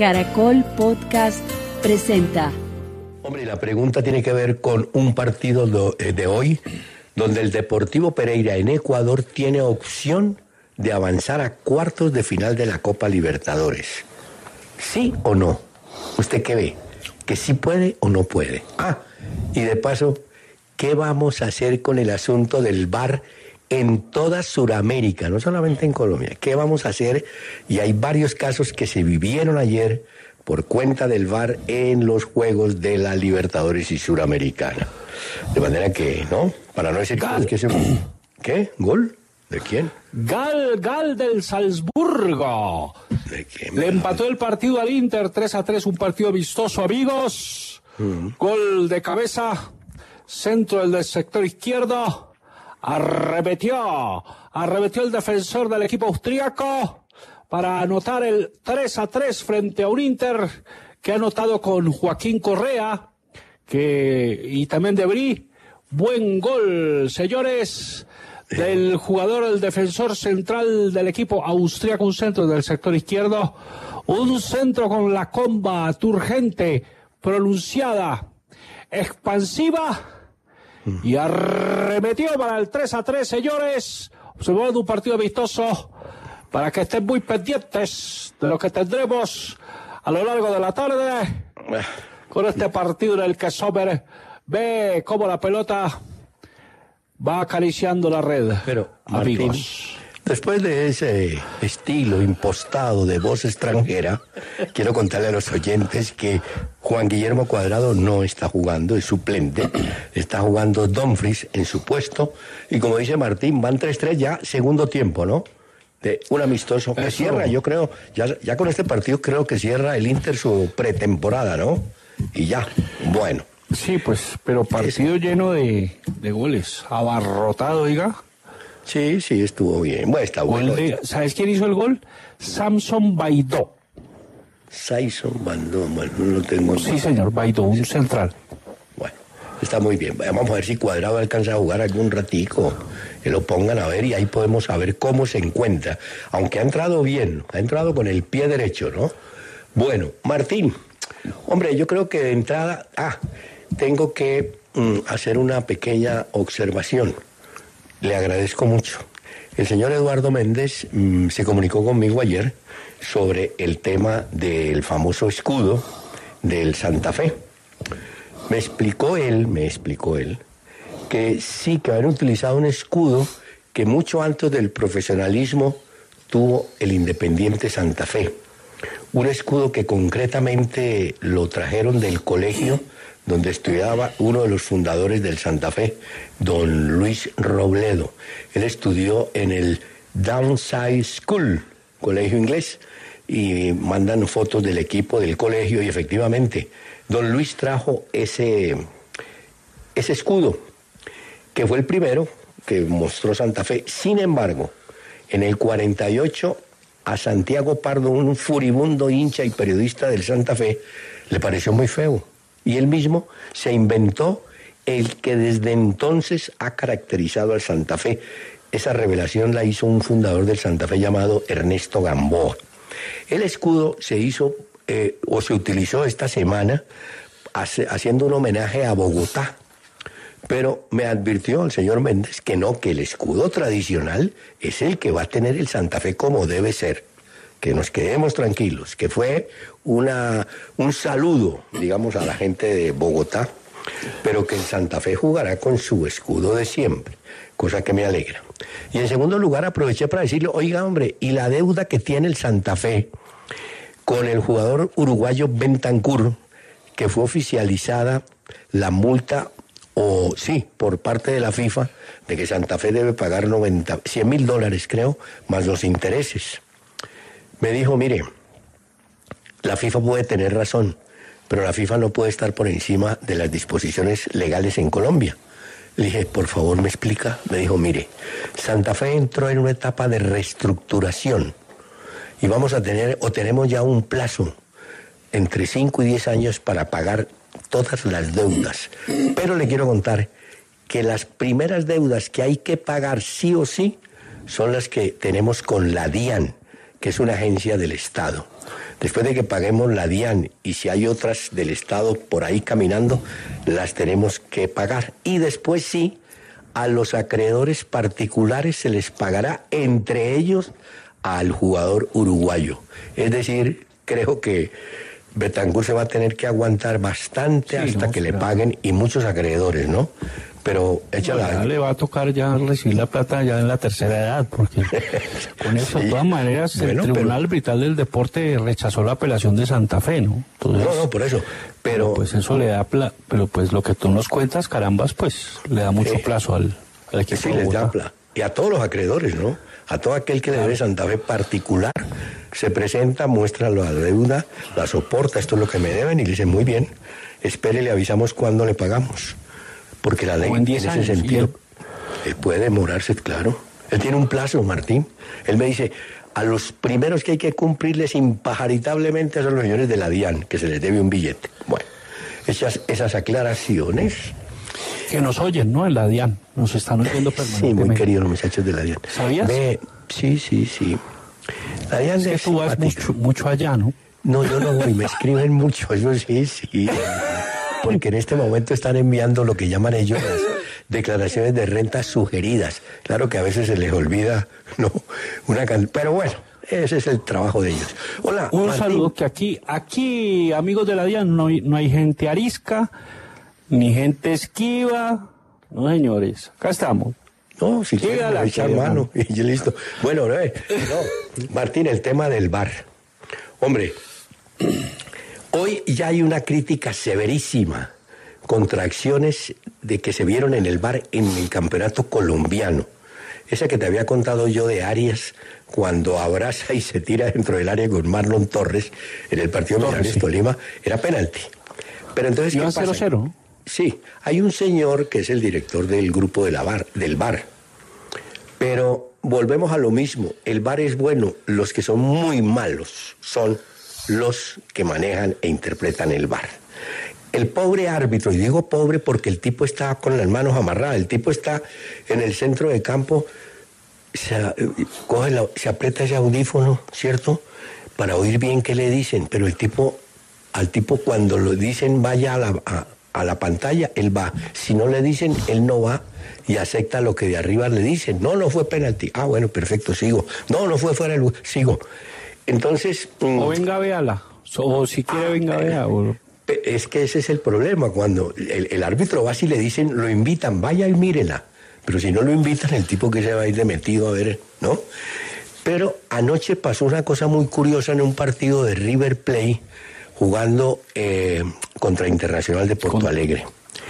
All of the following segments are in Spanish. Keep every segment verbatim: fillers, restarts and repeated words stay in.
Caracol Podcast presenta. Hombre, la pregunta tiene que ver con un partido de hoy donde el Deportivo Pereira en Ecuador tiene opción de avanzar a cuartos de final de la Copa Libertadores. ¿Sí o no? ¿Usted qué ve? ¿Que sí puede o no puede? Ah, y de paso, ¿qué vamos a hacer con el asunto del V A R en toda Sudamérica, no solamente en Colombia? ¿Qué vamos a hacer? Y hay varios casos que se vivieron ayer por cuenta del V A R en los juegos de la Libertadores y Suramericana. De manera que, ¿no? Para no decir Gal. que se... ¿Qué? ¿Gol? ¿De quién? Gal, Gal del Salzburgo. ¿De quién? Le empató el partido al Inter tres a tres, un partido vistoso, amigos. Mm. Gol de cabeza, centro del, del sector izquierdo. Arremetió, arremetió el defensor del equipo austríaco para anotar el tres a tres frente a un Inter que ha anotado con Joaquín Correa que y también Debrí. Buen gol, señores, del jugador, el defensor central del equipo austríaco, un centro del sector izquierdo, un centro con la comba turgente, pronunciada, expansiva, y arremetió para el tres a tres, señores. Observando un partido vistoso para que estén muy pendientes de lo que tendremos a lo largo de la tarde con este partido en el que Sommer ve cómo la pelota va acariciando la red. Pero, amigos, Martín, después de ese estilo impostado de voz extranjera, quiero contarle a los oyentes que Juan Guillermo Cuadrado no está jugando, es suplente, está jugando Dumfries en su puesto, y como dice Martín, van tres tres ya, segundo tiempo, ¿no? De un amistoso que Eso. cierra, yo creo, ya, ya con este partido creo que cierra el Inter su pretemporada, ¿no? Y ya, bueno. sí, pues, pero partido Eso. lleno de, de goles, abarrotado, diga. Sí, sí, estuvo bien. Bueno, está bueno. De, ¿sabes quién hizo el gol? Samson Baidó. Saison Bandón, bueno, no lo tengo. Sí, señor, Baidó, un central. Bueno, está muy bien. Vamos a ver si Cuadrado alcanza a jugar algún ratico. Que lo pongan a ver y ahí podemos saber cómo se encuentra. Aunque ha entrado bien, ha entrado con el pie derecho, ¿no? Bueno, Martín, hombre, yo creo que de entrada, ah, tengo que mm, hacer una pequeña observación. Le agradezco mucho. El señor Eduardo Méndez mmm, se comunicó conmigo ayer sobre el tema del famoso escudo del Santa Fe. Me explicó él, me explicó él, que sí, que habían utilizado un escudo que mucho antes del profesionalismo tuvo el Independiente Santa Fe. Un escudo que concretamente lo trajeron del colegio donde estudiaba uno de los fundadores del Santa Fe, don Luis Robledo. Él estudió en el Downside School, colegio inglés, y mandan fotos del equipo del colegio y efectivamente, don Luis trajo ese, ese escudo, que fue el primero que mostró Santa Fe. Sin embargo, en el cuarenta y ocho, a Santiago Pardo, un furibundo hincha y periodista del Santa Fe, le pareció muy feo. Y él mismo se inventó el que desde entonces ha caracterizado al Santa Fe. Esa revelación la hizo un fundador del Santa Fe llamado Ernesto Gamboa. El escudo se hizo eh, o se utilizó esta semana hace, haciendo un homenaje a Bogotá. Pero me advirtió el señor Méndez que no, que el escudo tradicional es el que va a tener el Santa Fe como debe ser. Que nos quedemos tranquilos, que fue una, un saludo, digamos, a la gente de Bogotá, pero que el Santa Fe jugará con su escudo de siempre, cosa que me alegra. Y en segundo lugar aproveché para decirle, oiga hombre, y la deuda que tiene el Santa Fe con el jugador uruguayo Bentancur, que fue oficializada la multa, o sí, por parte de la FIFA, de que Santa Fe debe pagar noventa, cien mil dólares creo, más los intereses. Me dijo, mire, la FIFA puede tener razón, pero la FIFA no puede estar por encima de las disposiciones legales en Colombia. Le dije, por favor, ¿me explica? Me dijo, mire, Santa Fe entró en una etapa de reestructuración y vamos a tener, o tenemos ya un plazo, entre cinco y diez años para pagar todas las deudas. Pero le quiero contar que las primeras deudas que hay que pagar sí o sí son las que tenemos con la DIAN, que es una agencia del Estado. Después de que paguemos la DIAN y si hay otras del Estado por ahí caminando, las tenemos que pagar. Y después sí, a los acreedores particulares se les pagará, entre ellos al jugador uruguayo. Es decir, creo que Betancur se va a tener que aguantar bastante sí, hasta no, que le paguen, y muchos acreedores, ¿no? Pero échala. Bueno, ya le va a tocar ya recibir la plata ya en la tercera edad, porque con eso, sí. de todas maneras, bueno, el Tribunal pero... Arbitral del Deporte rechazó la apelación de Santa Fe, ¿no? Entonces, no, no, por eso. Pero pues eso le da, pla... pero pues lo que tú nos cuentas, carambas, pues le da mucho sí. plazo al, al equipo. Sí, les da plazo. Y a todos los acreedores, ¿no? A todo aquel que le debe Santa Fe particular, se presenta, muestra la deuda, la soporta, esto es lo que me deben, y le dicen, muy bien, espere, le avisamos cuándo le pagamos. Porque la ley en, en ese años, sentido, él... él puede demorarse, claro. Él tiene un plazo, Martín. Él me dice, a los primeros que hay que cumplirles impajaritablemente son los señores de la DIAN, que se les debe un billete. Bueno, esas, esas aclaraciones... Que nos oyen, ¿no? En la DIAN, nos están oyendo permanentemente. Sí, muy queridos los muchachos de la DIAN. ¿Sabías? Ve, sí, sí, sí. La DIAN es, es que tú vas mucho, mucho allá, ¿no? No, yo no voy, me escriben mucho, eso sí, sí. Porque en este momento están enviando lo que llaman ellos las declaraciones de rentas sugeridas. Claro que a veces se les olvida, no, una can... pero bueno, ese es el trabajo de ellos. Hola, un Martín. saludo, que aquí, aquí, amigos de la DIAN, no hay, no hay gente arisca, ni gente esquiva, no señores, acá estamos. No, si quieren echar mano, y ya listo. Bueno, no, no, Martín, el tema del V A R. Hombre, hoy ya hay una crítica severísima contra acciones de que se vieron en el V A R en el campeonato colombiano. Esa que te había contado yo de Arias, cuando abraza y se tira dentro del área con Marlon Torres en el partido de Millonarios Tolima, era penalti. Pero entonces, ¿qué pasa? cero cero. Sí, hay un señor que es el director del grupo de la V A R, del V A R. Pero volvemos a lo mismo, el V A R es bueno, los que son muy malos son los que manejan e interpretan el V A R. El pobre árbitro, y digo pobre porque el tipo está con las manos amarradas, el tipo está en el centro de campo, se, coge la, se aprieta ese audífono, ¿cierto?, para oír bien qué le dicen, pero el tipo, al tipo cuando lo dicen vaya a la, a, a la pantalla, él va. Si no le dicen, él no va y acepta lo que de arriba le dicen. No, no fue penalti. Ah, bueno, perfecto, sigo. No, no fue fuera del lugar, sigo. Entonces... O venga, véala. O si quiere, venga, vea. O... Es que ese es el problema, cuando el, el árbitro va, si le dicen, lo invitan, vaya y mírela. Pero si no lo invitan, el tipo que se va a ir de metido a ver, ¿no? Pero anoche pasó una cosa muy curiosa en un partido de River Plate jugando eh, contra Internacional de Porto Alegre.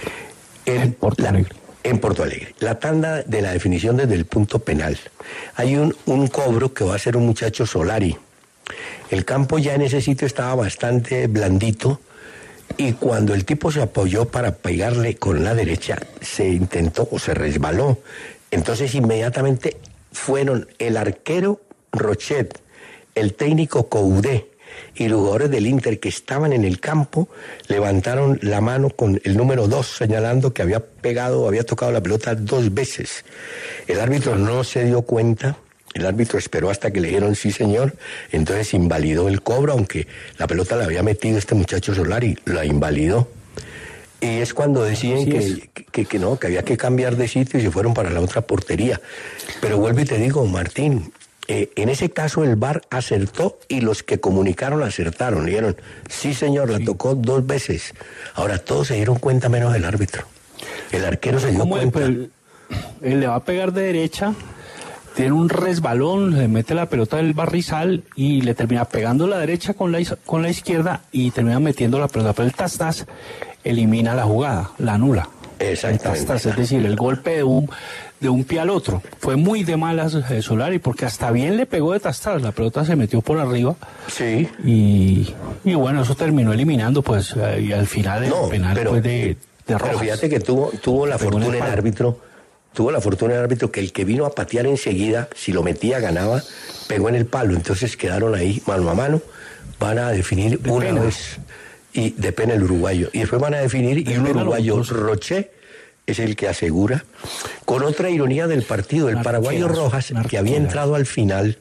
En, en Porto Alegre. La, en Porto Alegre. La tanda de la definición desde el punto penal. Hay un, un cobro que va a hacer un muchacho Solari. El campo ya en ese sitio estaba bastante blandito, y cuando el tipo se apoyó para pegarle con la derecha, se intentó o se resbaló. Entonces inmediatamente fueron el arquero Rochet, el técnico Coudé y los jugadores del Inter que estaban en el campo, levantaron la mano con el número dos, señalando que había pegado, había tocado la pelota dos veces. El árbitro no se dio cuenta. El árbitro esperó hasta que le dijeron sí, señor, entonces invalidó el cobro, aunque la pelota la había metido este muchacho Solari, la invalidó. Y es cuando deciden que, que, que no, que había que cambiar de sitio y se fueron para la otra portería. Pero vuelvo y te digo, Martín, eh, en ese caso el V A R acertó y los que comunicaron acertaron. Dijeron, sí, señor, la sí. tocó dos veces. Ahora todos se dieron cuenta menos del árbitro. El arquero se dio cuenta. Él, él le va a pegar de derecha, tiene un resbalón, le mete la pelota del barrizal y le termina pegando la derecha con la, con la izquierda y termina metiendo la pelota, pero el tas-tas elimina la jugada, la anula. Exactamente. El tas-tas, es decir, el golpe de un, de un pie al otro. Fue muy de malas eh, Solari, porque hasta bien le pegó de tas-tas, la pelota se metió por arriba. Sí. Y, y bueno, eso terminó eliminando, pues, eh, y al final el no, penal pero, fue de, de Rojas. Pero fíjate que tuvo, tuvo la fortuna el, el árbitro... Tuvo la fortuna del árbitro que el que vino a patear enseguida, si lo metía, ganaba, pegó en el palo. Entonces quedaron ahí mano a mano, van a definir de una pena. vez, y de pena el uruguayo. Y después van a definir, de y un uruguayo, los... Roche, es el que asegura. Con otra ironía del partido, el paraguayo Rojas, que había entrado al final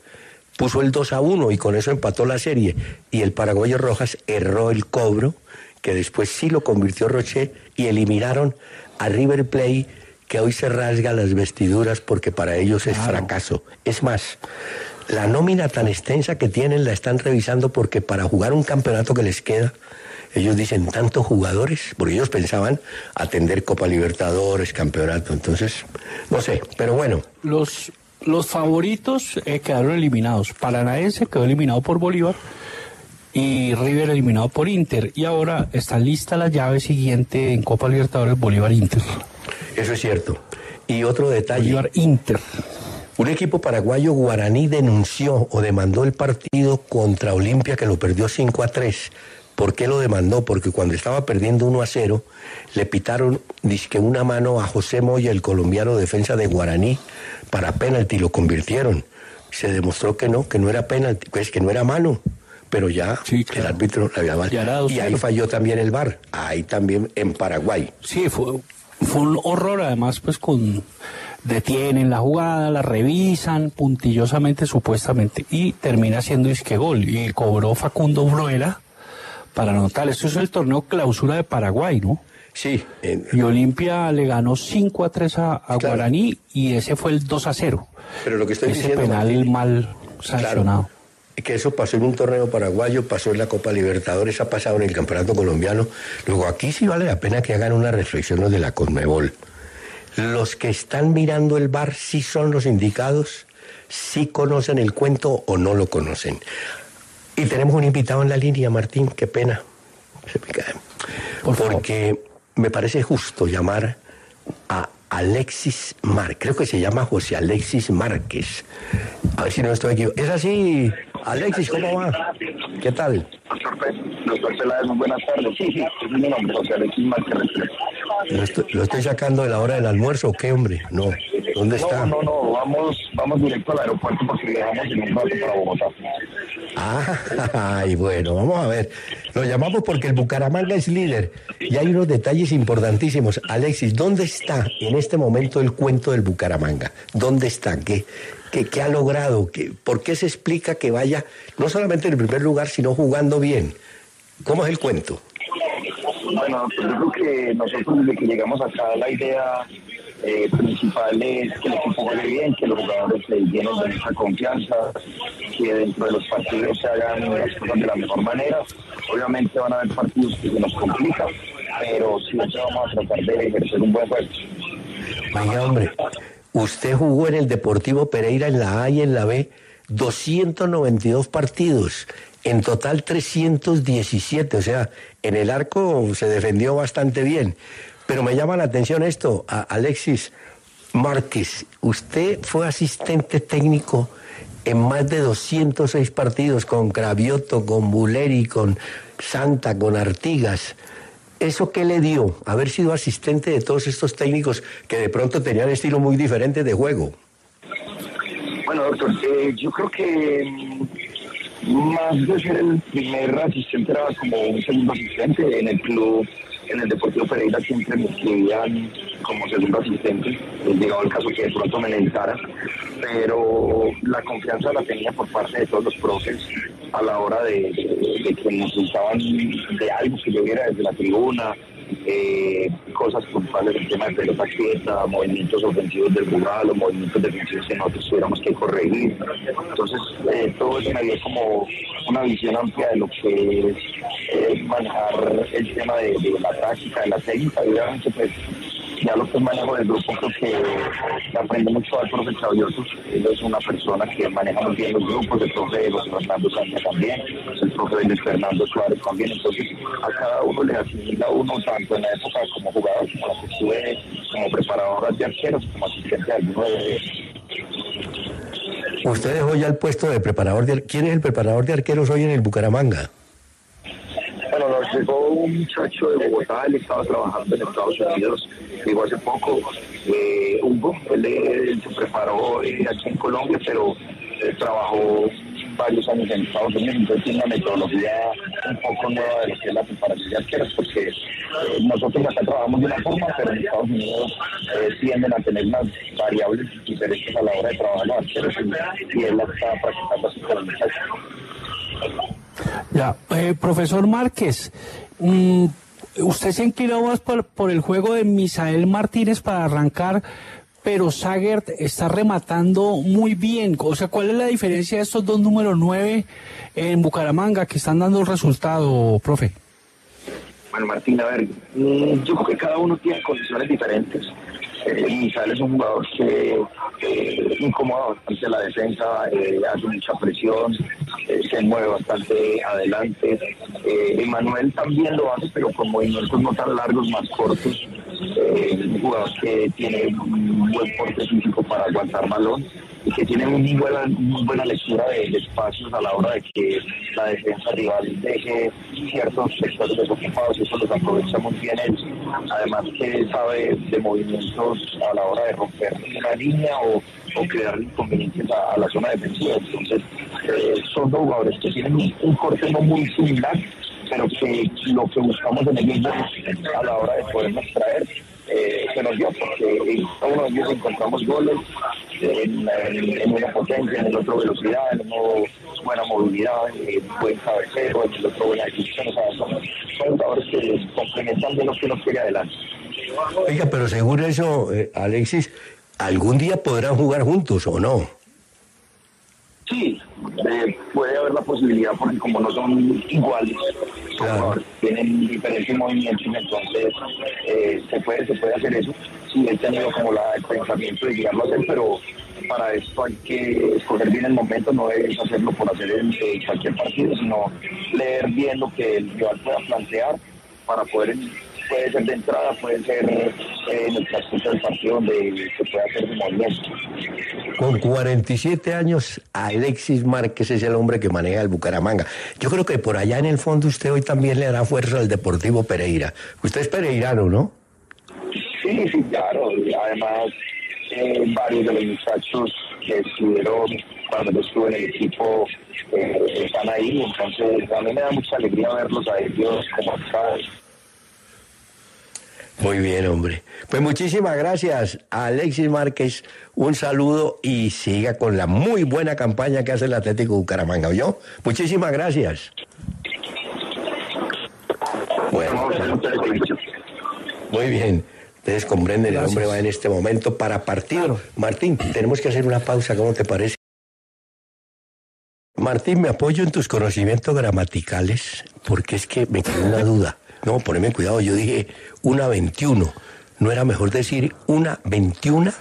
puso el dos a uno y con eso empató la serie. Y el paraguayo Rojas erró el cobro, que después sí lo convirtió Roche, y eliminaron a River Plate, que hoy se rasga las vestiduras porque para ellos es claro. fracaso. Es más, la nómina tan extensa que tienen la están revisando porque para jugar un campeonato que les queda, ellos dicen tantos jugadores, porque ellos pensaban atender Copa Libertadores, campeonato, entonces, no sé, pero bueno. Los, los favoritos eh, quedaron eliminados. Paranaense quedó eliminado por Bolívar y River eliminado por Inter. Y ahora está lista la llave siguiente en Copa Libertadores, Bolívar-Inter. Eso es cierto. Y otro detalle. Bolívar-Inter. Un equipo paraguayo, Guaraní, denunció o demandó el partido contra Olimpia, que lo perdió cinco a tres. ¿Por qué lo demandó? Porque cuando estaba perdiendo uno a cero, le pitaron dizque una mano a José Moya, el colombiano defensa de Guaraní, para penalti, y lo convirtieron. Se demostró que no, que no era penalti, pues que no era mano. Pero ya sí, claro. el árbitro la había mal. Y ahí falló también el V A R, ahí también en Paraguay. Sí, fue... Fue un horror, además, pues con detienen la jugada, la revisan puntillosamente, supuestamente, y termina siendo disque gol. Y cobró Facundo Bruela para anotar. Esto es el torneo clausura de Paraguay, ¿no? Sí. En... Y Olimpia le ganó cinco a tres a, a claro. Guaraní, y ese fue el dos a cero. Pero lo que estoy ese diciendo... Ese penal Martín, mal sancionado. Claro. Que eso pasó en un torneo paraguayo, pasó en la Copa Libertadores, ha pasado en el Campeonato Colombiano. Luego aquí sí vale la pena que hagan una reflexión los de la Conmebol. Los que están mirando el V A R sí son los indicados, sí conocen el cuento o no lo conocen. Y tenemos un invitado en la línea, Martín, qué pena. Por Porque me parece justo llamar a Alexis Márquez, creo que se llama José Alexis Márquez. A ver si no estoy equivocado. ¿Es así, Alexis? ¿Cómo va? ¿Qué tal? Doctor Peláez, muy buenas tardes. Sí, sí, es mi nombre, José Alexis Márquez. ¿Lo estoy, ¿Lo estoy sacando de la hora del almuerzo o qué, hombre? No. ¿Dónde está? No, no, no, vamos, vamos directo al aeropuerto porque viajamos en un rato para Bogotá. Ah, ay, bueno, vamos a ver. Lo llamamos porque el Bucaramanga es líder y hay unos detalles importantísimos. Alexis, ¿dónde está en este momento el cuento del Bucaramanga? ¿Dónde está? ¿Qué, qué, qué ha logrado? ¿Qué, ¿Por qué se explica que vaya no solamente en el primer lugar, sino jugando bien? ¿Cómo es el cuento? Bueno, pues yo creo que nosotros desde que llegamos acá la idea eh, principal es que el equipo juegue bien, que los jugadores se llenen de mucha confianza, que dentro de los partidos se hagan las cosas de la mejor manera. Obviamente van a haber partidos que se nos complican, pero siempre vamos a tratar de ejercer un buen juego. Vaya, hombre, usted jugó en el Deportivo Pereira en la A y en la B doscientos noventa y dos partidos, en total trescientos diecisiete, o sea, en el arco se defendió bastante bien. Pero me llama la atención esto, a Alexis Márquez, usted fue asistente técnico en más de doscientos seis partidos con Cravioto, con Buleri, con Santa, con Artigas. ¿Eso qué le dio? Haber sido asistente de todos estos técnicos que de pronto tenían estilos muy diferentes de juego. Bueno, doctor, eh, yo creo que más de ser el primer asistente era como un segundo asistente en el club. En el Deportivo Pereira siempre me escribían como segundo asistente, llegaba el caso que de pronto me necesitara, pero la confianza la tenía por parte de todos los profes a la hora de, de, de que necesitaban de algo que yo viera desde la tribuna, eh, cosas puntuales, el tema de pelota quieta, movimientos ofensivos del jugador, los movimientos defensivos que nosotros tuviéramos que corregir. Entonces, eh, todo eso me dio como una visión amplia de lo que es eh, manejar el tema de, de la práctica, de la técnica, y obviamente pues ya lo que manejo del grupo creo que, que aprende mucho al profe Cravioto. Él es una persona que maneja muy bien los grupos, el profe José Fernando Sánchez también, el profe Luis Fernando Suárez también. Entonces a cada uno le asimila uno, tanto en la época como jugador, como la que estuve como preparador de arqueros, como asistente de alguno de ellos. Usted dejó ya el puesto de preparador de... ¿Quién es el preparador de arqueros hoy en el Bucaramanga? Bueno, nos llegó un muchacho de Bogotá, él estaba trabajando en Estados Unidos, llegó hace poco, eh, Hugo, él, él se preparó eh, aquí en Colombia, pero eh, trabajó varios años en Estados Unidos, entonces tiene una metodología un poco nueva de lo que es la preparación de arqueros, porque eh, nosotros acá trabajamos de una forma, pero en Estados Unidos eh, tienden a tener unas variables diferentes a la hora de trabajar los arqueros, y, y él la está practicando así con los muchachos. Ya, eh, profesor Márquez, mmm, usted se inclinó más por, por el juego de Misael Martínez para arrancar, pero Sagert está rematando muy bien. O sea, ¿cuál es la diferencia de estos dos números nueve en Bucaramanga que están dando el resultado, profe? Bueno, Martín, a ver, yo creo que cada uno tiene condiciones diferentes. Eh, Misael es un jugador que eh, incomoda bastante la defensa, eh, hace mucha presión, eh, se mueve bastante adelante. Eh, Emanuel también lo hace, pero con movimientos no tan largos, más cortos. Eh, un jugador que tiene un buen porte físico para aguantar balón y que tiene muy buena, muy buena lectura de, de espacios a la hora de que la defensa rival deje ciertos sectores desocupados, y eso los aprovecha muy bien él. Además que sabe de movimientos a la hora de romper una línea o, o crear inconvenientes a, a la zona defensiva. Entonces eh, son dos jugadores que tienen un, un corte no muy similar, pero que lo que buscamos en ellos a la hora de podernos traer eh, se nos dio, porque en cada uno de ellos encontramos goles, en, en, en una potencia, en el otro velocidad, en uno buena movilidad, en buen cabecero, en el otro buena ejecución. O sea, son, son jugadores que complementan de lo que nos quiere adelante. Oiga, pero según eso, eh, Alexis, ¿algún día podrán jugar juntos o no? Sí, eh, puede haber la posibilidad, porque como no son iguales, claro, tienen diferentes movimientos, entonces eh, se puede se puede hacer eso. Sí, he tenido como la, el pensamiento de llegarlo a hacer, pero para esto hay que escoger bien el momento, no es hacerlo por hacer en eh, cualquier partido, sino leer bien lo que el rival pueda plantear para poder... Puede ser de entrada, puede ser eh, en el transcurso del partido donde se puede hacer un movimiento. Con cuarenta y siete años, Alexis Márquez es el hombre que maneja el Bucaramanga. Yo creo que por allá en el fondo usted hoy también le hará fuerza al Deportivo Pereira. Usted es pereirano, ¿no? Sí, sí, claro. Además, eh, varios de los muchachos que estuvieron cuando yo estuve en el equipo eh, están ahí. Entonces, a mí me da mucha alegría verlos a ellos como acá. Muy bien, hombre. Pues muchísimas gracias a Alexis Márquez. Un saludo y siga con la muy buena campaña que hace el Atlético Bucaramanga, ¿oyó? Muchísimas gracias. Bueno, muy bien. Ustedes comprenden, el hombre va en este momento para partido. Martín, tenemos que hacer una pausa, ¿cómo te parece? Martín, me apoyo en tus conocimientos gramaticales, porque es que me quedó una duda. No, poneme cuidado, yo dije una veintiuno. ¿No era mejor decir una veintiuna?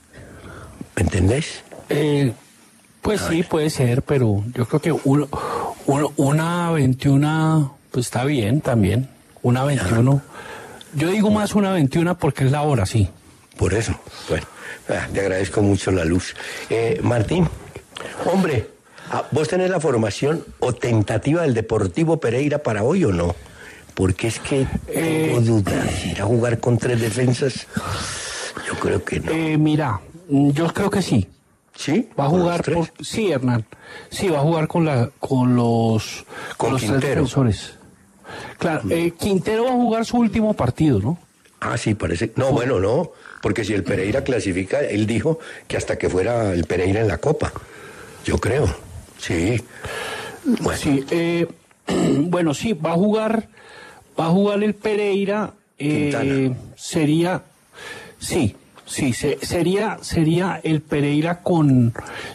¿Me entendés? Eh, pues sí, puede ser, pero yo creo que uno, uno, una veintiuna, pues está bien también. Una veintiuno. Yo digo más una veintiuna porque es la hora, sí. Por eso, bueno, te agradezco mucho la luz. Eh, Martín, hombre, ¿vos tenés la formación o tentativa del Deportivo Pereira para hoy o no? Porque es que tengo eh, dudas. ¿Ir a jugar con tres defensas? Yo creo que no. Eh, mira, yo creo que sí. ¿Sí? Va a jugar por... Sí, Hernán. Sí, va a jugar con la con los con, con los Quintero. Tres defensores. Claro, eh, Quintero va a jugar su último partido, ¿no? Ah, sí, parece. No, bueno, no. Porque si el Pereira clasifica, él dijo que hasta que fuera el Pereira en la Copa. Yo creo. Sí. Bueno. Sí, eh, bueno, sí, va a jugar... Va a jugar el Pereira, eh, sería, sí, sí, se, sería, sería el Pereira con,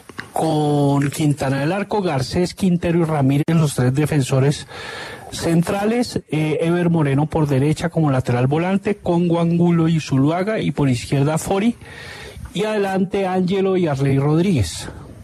con Quintana del Arco, Garcés, Quintero y Ramírez, los tres defensores centrales, eh, Ever Moreno por derecha como lateral volante, Congo Angulo y Zuluaga, y por izquierda Fori, y adelante Ángelo y Arley Rodríguez.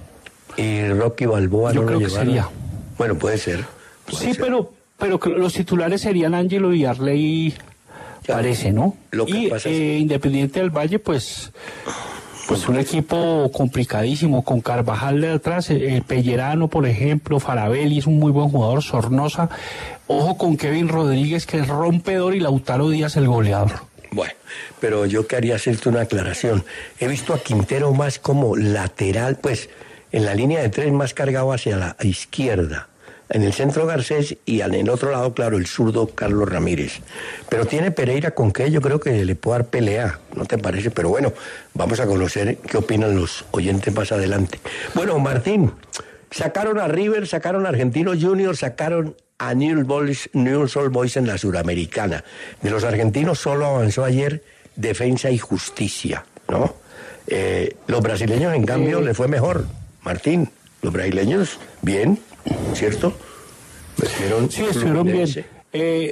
Y Rocky Balboa. Yo no creo lo que sería. Bueno, puede ser. Puede sí, ser. pero... Pero los titulares serían Ángelo y Arley, claro, parece, ¿no? Lo que y pasa eh, es... Independiente del Valle, pues, pues un equipo complicadísimo, con Carvajal de atrás, eh, Pellerano, por ejemplo, Farabelli es un muy buen jugador, Sornosa, ojo con Kevin Rodríguez, que es rompedor, y Lautaro Díaz, el goleador. Bueno, pero yo quería hacerte una aclaración. He visto a Quintero más como lateral, pues... en la línea de tres más cargado hacia la izquierda. En el centro Garcés y en el otro lado, claro, el zurdo Carlos Ramírez. Pero tiene Pereira con que yo creo que le puede dar pelea, ¿no te parece? Pero bueno, vamos a conocer qué opinan los oyentes más adelante. Bueno, Martín, sacaron a River, sacaron a Argentinos Juniors, sacaron a Newell's Boys, Newell's Old Boys en la Suramericana. De los argentinos solo avanzó ayer Defensa y Justicia, ¿no? Eh, los brasileños, en cambio, eh, le fue mejor, Martín. Los brasileños, bien, ¿cierto? Estuvieron sí, estuvieron bien. Eh,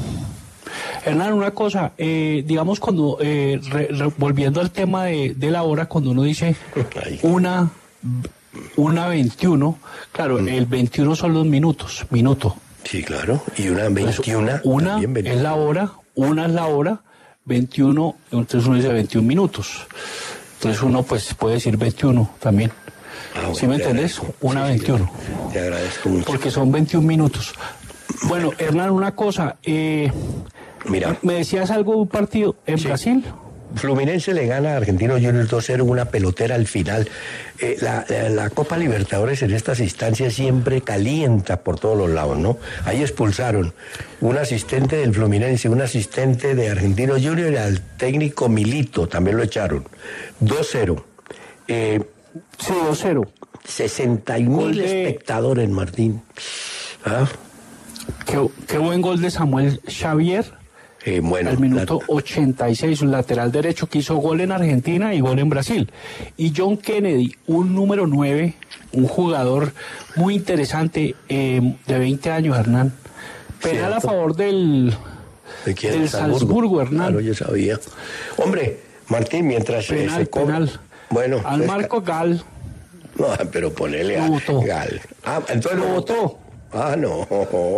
Hernán, una cosa, eh, digamos cuando, eh, re, re, volviendo al tema de, de la hora, cuando uno dice Ay. una, una veintiuno, claro, mm. el veintiuno son los minutos, minuto. Sí, claro, y una veintiuna. Una es la hora, una es la hora, veintiuno, entonces uno dice veintiún minutos. Entonces uno pues puede decir veintiuno también. Ah, bueno, ¿sí me entendés? Una sí, veintiuno. Sí, te agradezco mucho. Porque son veintiún minutos. Bueno, Hernán, una cosa. Eh, Mira. ¿Me decías algo de un partido en sí. Brasil? Fluminense le gana a Argentinos Juniors dos cero, una pelotera al final. Eh, la, la, la Copa Libertadores en estas instancias siempre calienta por todos los lados, ¿no? Ahí expulsaron un asistente del Fluminense, un asistente de Argentinos Juniors y al técnico Milito, también lo echaron. dos cero. Eh, sí, dos cero. sesenta mil de... espectadores, Martín. ¿Ah? Qué, qué buen gol de Samuel Xavier. Eh, bueno, al minuto la... ochenta y seis, un lateral derecho que hizo gol en Argentina y gol en Brasil. Y John Kennedy, un número nueve, un jugador muy interesante, eh, de veinte años, Hernán. Penal a favor del, ¿De quién? del Salzburgo, Salzburgo, Hernán. Claro, yo sabía. Hombre, Martín, mientras penal, se cobra... penal. Bueno, al es... Marco Gal. No, pero ponele a Gal. Ah, entonces lo votó. Ah, no.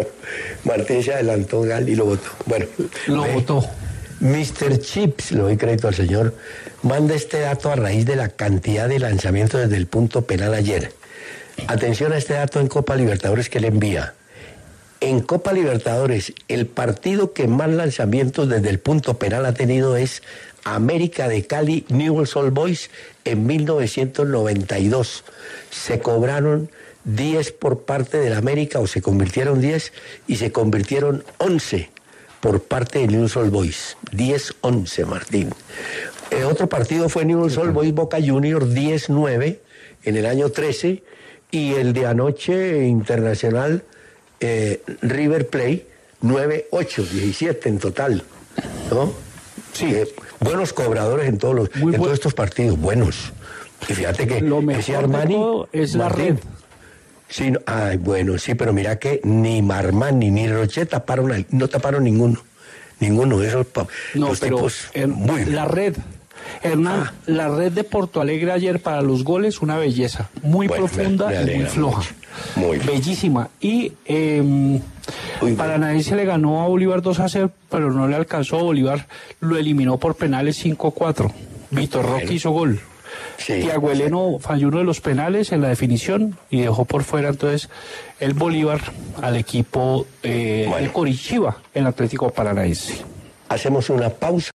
Martín se adelantó Gal y lo votó. Bueno. Lo ve, votó. mister Chips, le doy crédito al señor, manda este dato a raíz de la cantidad de lanzamientos desde el punto penal ayer. Atención a este dato en Copa Libertadores que le envía. En Copa Libertadores, el partido que más lanzamientos desde el punto penal ha tenido es América de Cali, Newell's Old Boys, en mil novecientos noventa y dos. Se cobraron diez por parte del América, o se convirtieron diez, y se convirtieron once por parte de Newell's Old Boys. diez once, Martín. El otro partido fue Newell's Old Boys Boca Juniors diez nueve en el año trece, y el de anoche internacional eh, River Plate nueve ocho, diecisiete en total, ¿no? Sí. Eh, buenos cobradores en todos los, en buen... todos estos partidos, buenos. Y fíjate que lo mejor ese Armani de todo es la Martín, red. Sí, no, ay, bueno, sí, pero mira que ni Marmani ni Roche taparon, no taparon ninguno, ninguno de esos no, los pero tipos. En, muy la red, Hernán, ah. la red de Porto Alegre ayer para los goles, una belleza, muy bueno, profunda me, me y muy floja, muy bellísima. Y eh, Paranaense le ganó a Bolívar dos a cero, pero no le alcanzó. Bolívar lo eliminó por penales cinco cuatro. Vitor bueno. Roque hizo gol. Sí, Tiago Heleno sí. falló uno de los penales en la definición y dejó por fuera entonces el Bolívar al equipo eh, bueno. de Coritiba, el Atlético Paranaense. Hacemos una pausa.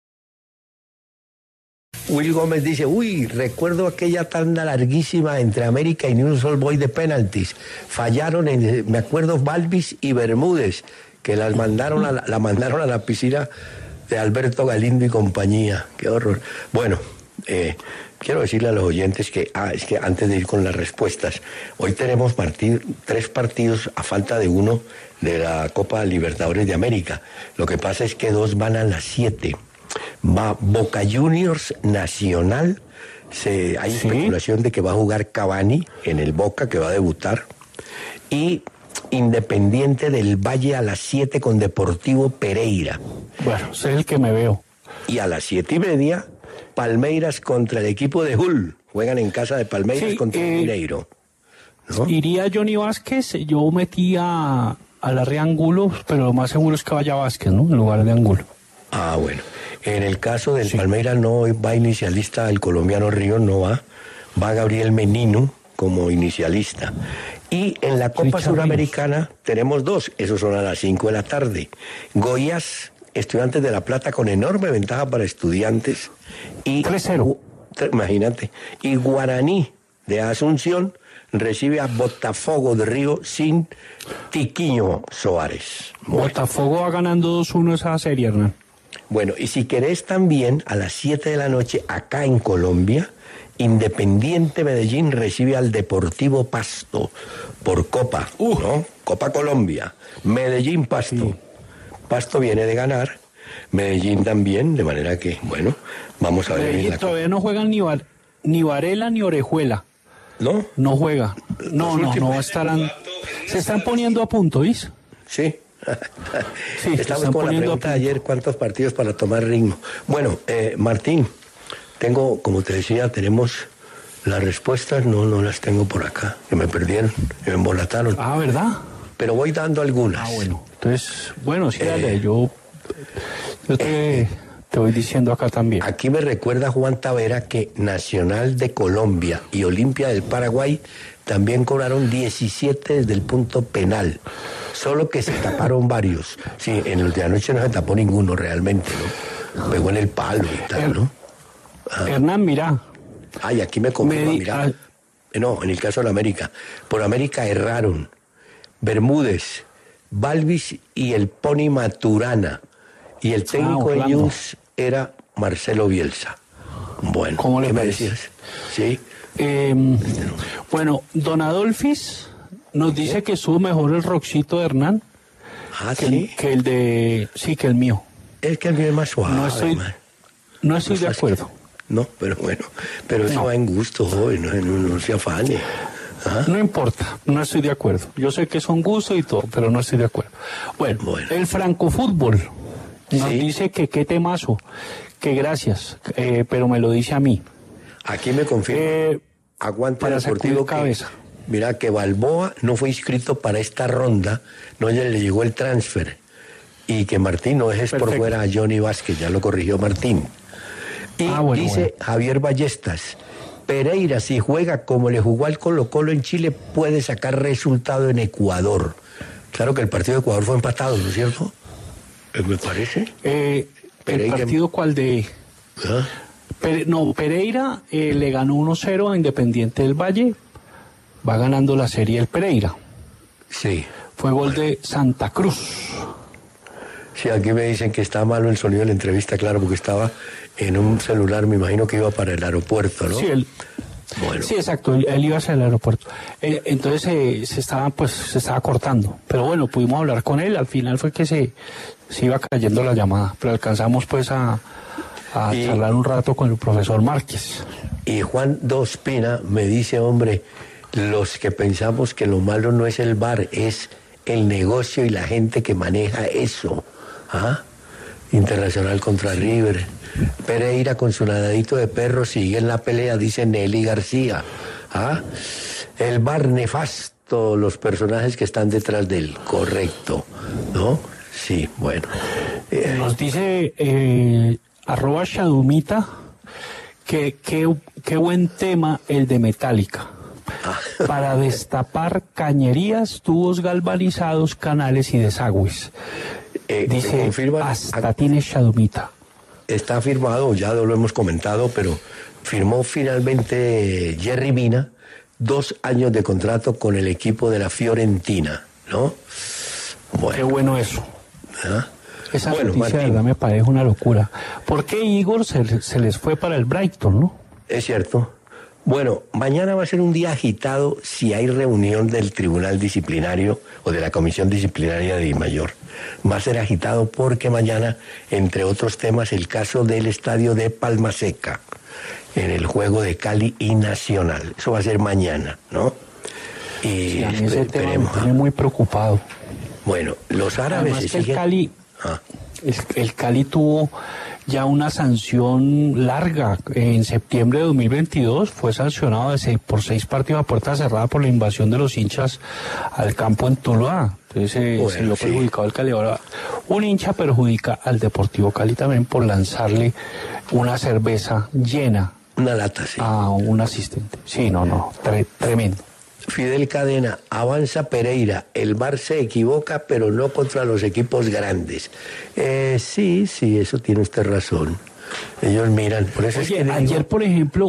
Will Gómez dice, uy, recuerdo aquella tanda larguísima entre América y Newell's Old Boys de penaltis. Fallaron, en, me acuerdo, Balvis y Bermúdez, que las mandaron a la, la mandaron a la piscina de Alberto Galindo y compañía. Qué horror. Bueno, eh, quiero decirle a los oyentes que, ah, es que antes de ir con las respuestas, hoy tenemos partid, tres partidos a falta de uno de la Copa Libertadores de América. Lo que pasa es que dos van a las siete. Va Boca Juniors Nacional, se, hay ¿Sí? especulación de que va a jugar Cavani en el Boca, que va a debutar, y Independiente del Valle a las siete con Deportivo Pereira. Bueno, ese es el que me veo. Y a las siete y media, Palmeiras contra el equipo de Hull, juegan en casa de Palmeiras sí, contra eh, Mineiro, ¿no? Iría Johnny Vázquez, yo metía a, a Larry Angulo, pero lo más seguro es que vaya Vázquez, ¿no? En lugar de Angulo. Ah, bueno. En el caso del sí. Palmeiras no va inicialista el colombiano Ríos, no va. Va Gabriel Menino como inicialista. Y en la Copa Richard Suramericana Ríos. Tenemos dos, esos son a las cinco de la tarde. Goiás, Estudiantes de La Plata con enorme ventaja para Estudiantes. Y tres cero. Imagínate. Y Guaraní de Asunción recibe a Botafogo de Río sin Tiquinho Soares. Bueno. Botafogo va ganando dos uno esa serie, Hernán. Bueno, y si querés también, a las siete de la noche, acá en Colombia, Independiente Medellín recibe al Deportivo Pasto por Copa, uh. ¿no? Copa Colombia. Medellín Pasto. Sí. Pasto viene de ganar, Medellín también, de manera que, bueno, vamos a ver. Medellín la todavía no juegan ni, Var, ni Varela ni Orejuela. ¿No? No juega. No, no, no estarán. Se están poniendo a punto, ¿viste? Sí. sí Estamos con la pregunta de ayer, ¿cuántos partidos para tomar ritmo? Bueno, eh, Martín, tengo, como te decía, tenemos las respuestas, no, no las tengo por acá, que me perdieron, que me embolataron. Ah, ¿verdad? Pero voy dando algunas. Ah, bueno. Entonces, bueno, sí, dale, eh, yo, yo te, eh, te voy diciendo acá también. Aquí me recuerda Juan Tavera que Nacional de Colombia y Olimpia del Paraguay también cobraron diecisiete desde el punto penal. Solo que se taparon varios. Sí, en los de anoche no se tapó ninguno realmente, ¿no? Pegó en el palo y tal, ¿no? Ah. Hernán, mira. Ay, aquí me confirma, me mira. ah. No, en el caso de América. Por América erraron Bermúdez, Balvis y el Pony Maturana. Y el técnico ah, de News era Marcelo Bielsa. Bueno, ¿cómo le ¿qué me parece? decías? Sí. Eh, bueno, don Adolfis nos dice ¿Eh? que estuvo mejor el Roxito de Hernán ah, que, ¿sí? el, que el de... Sí, que el mío. Es que el mío es más suave. No estoy, no estoy de acuerdo. Que, no, pero bueno, pero eso no. va en gusto, joven, no, no, no se afane. ¿Ah? No importa, no estoy de acuerdo. Yo sé que son gustos y todo, pero no estoy de acuerdo. Bueno, bueno. el francofútbol nos ¿Sí? dice que qué temazo, que gracias, eh, pero me lo dice a mí. Aquí me confirma. Eh, Aguanta el Deportivo que, cabeza. Mira, que Balboa no fue inscrito para esta ronda, no le llegó el transfer. Y que Martín no dejes Perfecto. por fuera a Johnny Vázquez, ya lo corrigió Martín. Y ah, bueno, dice bueno. Javier Ballestas, Pereira, si juega como le jugó al Colo-Colo en Chile, puede sacar resultado en Ecuador. Claro que el partido de Ecuador fue empatado, ¿no es cierto? ¿Me parece? Eh, ¿El partido cuál de...? ¿Ah? Pere, no, Pereira eh, le ganó uno cero a Independiente del Valle. Va ganando la serie el Pereira. Sí. Fue gol bueno. de Santa Cruz. Sí, aquí me dicen que está malo el sonido de la entrevista, claro, porque estaba en un celular, me imagino que iba para el aeropuerto, ¿no? Sí, él, bueno. sí exacto, él, él iba hacia el aeropuerto. Eh, entonces eh, se estaba, pues, se estaba cortando. Pero bueno, pudimos hablar con él, al final fue que se, se iba cayendo la llamada, pero alcanzamos pues a... a y, charlar un rato con el profesor Márquez. Y Juan Dospina me dice, hombre, los que pensamos que lo malo no es el V A R, es el negocio y la gente que maneja eso. ¿Ah? Internacional contra River. Pereira con su nadadito de perro sigue en la pelea, dice Nelly García. ¿Ah? El V A R nefasto, los personajes que están detrás de él, correcto, ¿no? Sí, bueno. Eh, Nos dice... Eh... arroba Shadumita, que qué buen tema el de Metallica. Para destapar cañerías, tubos galvanizados, canales y desagües. Eh, Dice, confirma, hasta a, tiene Shadumita. Está firmado, ya lo hemos comentado, pero firmó finalmente Jerry Mina dos años de contrato con el equipo de la Fiorentina, ¿no? Bueno. Qué bueno eso. ¿Ah? Esa bueno, noticia de verdad me parece una locura. ¿Por qué Igor se, se les fue para el Brighton, no? Es cierto. Bueno, mañana va a ser un día agitado si hay reunión del Tribunal Disciplinario o de la Comisión Disciplinaria de Dimayor. Va a ser agitado porque mañana, entre otros temas, el caso del estadio de Palma Seca, en el juego de Cali y Nacional. Eso va a ser mañana, ¿no? Y sí, a mí ese tema me tiene muy preocupado. Bueno, los árabes Además exigen... el Cali... Ah. El, el Cali tuvo ya una sanción larga. En septiembre de dos mil veintidós fue sancionado de seis, por seis partidos a puerta cerrada por la invasión de los hinchas al campo en Tuluá. Entonces eh, bueno, se vio sí. perjudicado el Cali. Ahora un hincha perjudica al Deportivo Cali también por lanzarle una cerveza llena. Una lata, sí. A un asistente. Sí, no, no, tre tremendo. Fidel Cadena, avanza Pereira, el V A R se equivoca, pero no contra los equipos grandes. Eh, sí, sí, eso tiene usted razón. Ellos miran, por eso Oye, es que... ayer, digo... por ejemplo,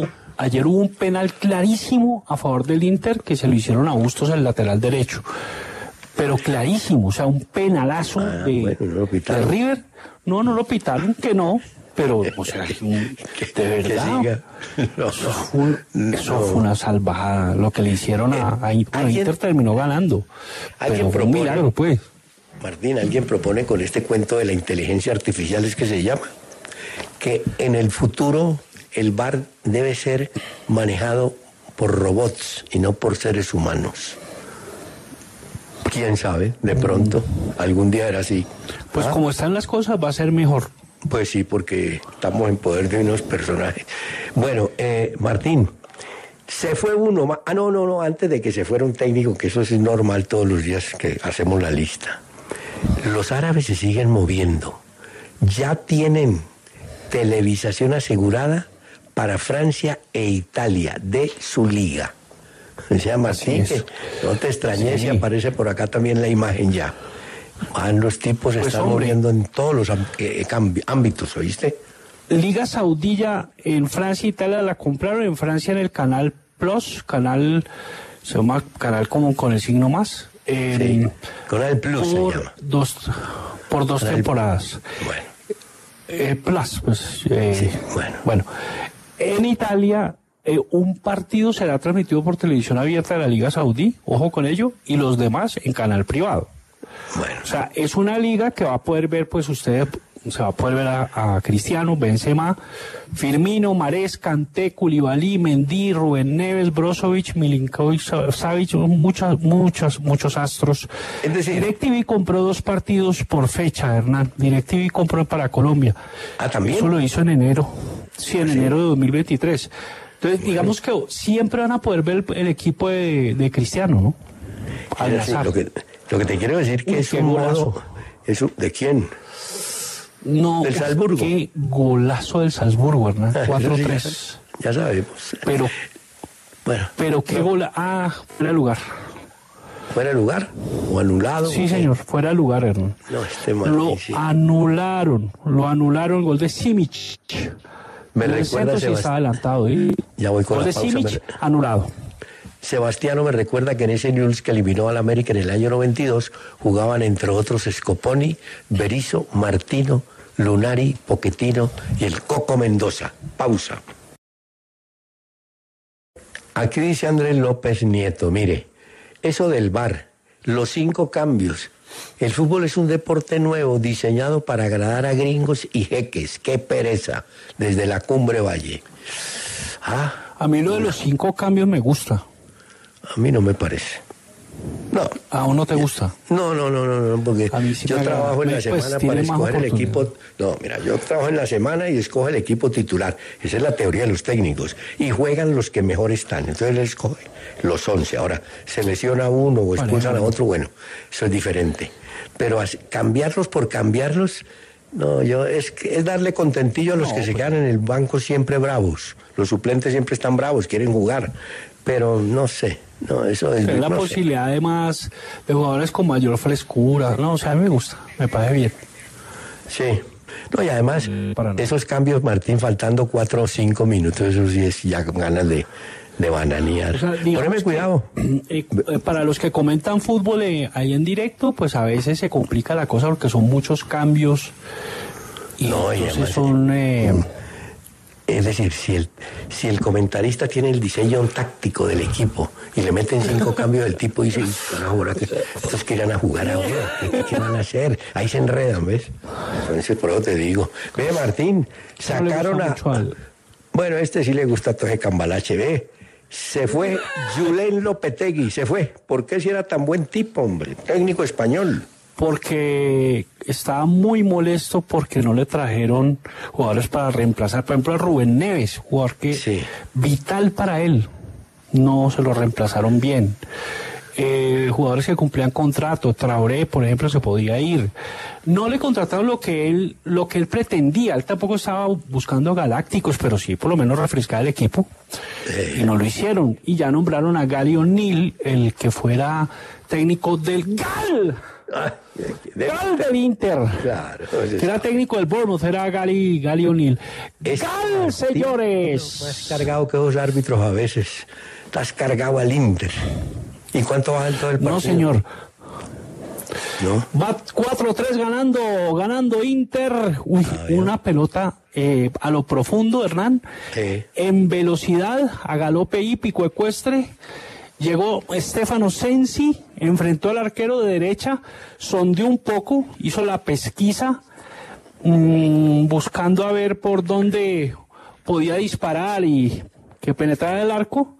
ayer hubo un penal clarísimo a favor del Inter que se lo hicieron a Bustos al lateral derecho. Pero clarísimo, o sea, un penalazo ah, de, bueno, no lo de pitaron. River. No, no lo pitaron, que no. Pero, o sea, un, de verdad, no, eso, fue, un, no. eso fue una salvajada. Lo que le hicieron a, a Inter, Inter terminó ganando. Alguien pero fue un propone, milagro, pues. Martín, alguien propone con este cuento de la inteligencia artificial, es que se llama, que en el futuro el V A R debe ser manejado por robots y no por seres humanos. ¿Quién sabe? De pronto, mm. algún día era así. Pues ¿Ah? como están las cosas, va a ser mejor. Pues sí, porque estamos en poder de unos personajes. Bueno, eh, Martín, se fue uno más. Ah, no, no, no, antes de que se fuera un técnico, que eso es normal todos los días que hacemos la lista. Los árabes se siguen moviendo. Ya tienen televisación asegurada para Francia e Italia de su liga. Se llama así, que no te extrañes si sí. aparece por acá también la imagen ya. Van los tipos se pues están hombre, moviendo en todos los eh, ámbitos, ¿oíste? Liga Saudilla en Francia e Italia la compraron, en Francia en el Canal Plus, canal, se llama canal como con el signo más. Eh, sí, Canal Plus se llama. Dos, por dos canal temporadas. Bueno. Eh, Plus, pues. Eh, sí, bueno. Bueno, en Italia eh, un partido será transmitido por televisión abierta de la Liga Saudí, ojo con ello, y los demás en canal privado. Bueno. O sea, es una liga que va a poder ver, pues usted se va a poder ver a, a Cristiano, Benzema, Firmino, Mahrez, Kanté, Koulibaly, Mendy, Rubén Neves, Brozovic, Milinkovic-Savic, muchas, muchas, muchos astros. Es decir, DirecTV compró dos partidos por fecha, Hernán. DirecTV compró para Colombia. Ah, ¿también? Eso lo hizo en enero. Sí, en ¿Ah, enero sí? de dos mil veintitrés. Entonces, bueno, digamos que siempre van a poder ver el, el equipo de, de Cristiano, ¿no? Al sí, lo, que, lo que te quiero decir que Uy, es un modo... Es un, ¿De quién? No, del Salzburgo. Qué golazo del Salzburgo, ¿verdad? cuatro tres. Sí, ya, ya sabemos. Pero, bueno, pero qué no. gola. Ah, fuera de lugar. ¿Fuera de lugar? ¿O anulado? Sí, señor, fuera de lugar, Hernán. No, este man, Lo sí. anularon, lo anularon el gol de Simic. Me el recuerda sí está adelantado. ¿eh? Ya voy con gol la de pausa. Simic, Me... anulado. Sebastiano me recuerda que en ese Newell's que eliminó al América en el año noventa y dos jugaban entre otros Scoponi, Berizzo, Martino, Lunari, Pochettino y el Coco Mendoza. Pausa. Aquí dice Andrés López Nieto, mire, eso del V A R, los cinco cambios. El fútbol es un deporte nuevo diseñado para agradar a gringos y jeques. ¡Qué pereza! Desde la Cumbre Valle. Ah, a mí lo de los cinco cambios me gusta. A mí no me parece. No. ¿A uno te gusta? No, no, no, no, no, porque sí yo trabajo en la pues, semana para escoger el equipo. No, mira, yo trabajo en la semana y escojo el equipo titular. Esa es la teoría de los técnicos. Y juegan los que mejor están. Entonces les escoge los once. Ahora, se lesiona uno o expulsan vale, a otro, bueno, eso es diferente. Pero así, cambiarlos por cambiarlos, no, yo es, es darle contentillo a los no, que pues, se quedan en el banco siempre bravos. Los suplentes siempre están bravos, quieren jugar. Pero no sé, no, eso es... Es la no posibilidad sé. Además de jugadores con mayor frescura, no, o sea, a mí me gusta, me parece bien. Sí, no, y además, eh, esos cambios, Martín, faltando cuatro o cinco minutos, eso sí es ya ganas de, de bananear. O sea, poneme cuidado. Que, eh, para los que comentan fútbol eh, ahí en directo, pues a veces se complica la cosa porque son muchos cambios y no, entonces y además, son... Eh, Es decir, si el, si el comentarista tiene el diseño táctico del equipo y le meten cinco cambios del tipo y dice, ahora que estos que irán a jugar ahora, ¿qué, ¿qué van a hacer? Ahí se enredan, ¿ves? Entonces, por eso te digo. Ve, Martín, sacaron a... Al... Bueno, este sí le gusta a todo ese cambalache, ve. Se fue Julen Lopetegui, se fue. ¿Por qué si era tan buen tipo, hombre? Técnico español. Porque estaba muy molesto porque no le trajeron jugadores para reemplazar, por ejemplo a Rubén Neves, jugador que sí. vital para él, no se lo reemplazaron bien. Eh, jugadores que cumplían contrato, Traoré, por ejemplo, se podía ir. No le contrataron lo que él, lo que él pretendía. Él tampoco estaba buscando galácticos, pero sí por lo menos refrescar el equipo. Eh. Y no lo hicieron. Y ya nombraron a Gary O'Neill, el que fuera técnico del G A L. Ah, de- Gal del Inter. Claro. Que era técnico del Bournemouth, era Gali, Gali O'Neill. Es- Gal, Más señores. cargado que los árbitros a veces. Estás cargado al Inter. ¿Y cuánto va en todo el partido? No, señor. ¿No? Va cuatro tres ganando, ganando Inter. Uy, una pelota eh, a lo profundo, Hernán. Sí. En velocidad, a galope hípico ecuestre. Llegó Stefano Sensi, enfrentó al arquero de derecha, sondeó un poco, hizo la pesquisa, mmm, buscando a ver por dónde podía disparar y que penetrara el arco.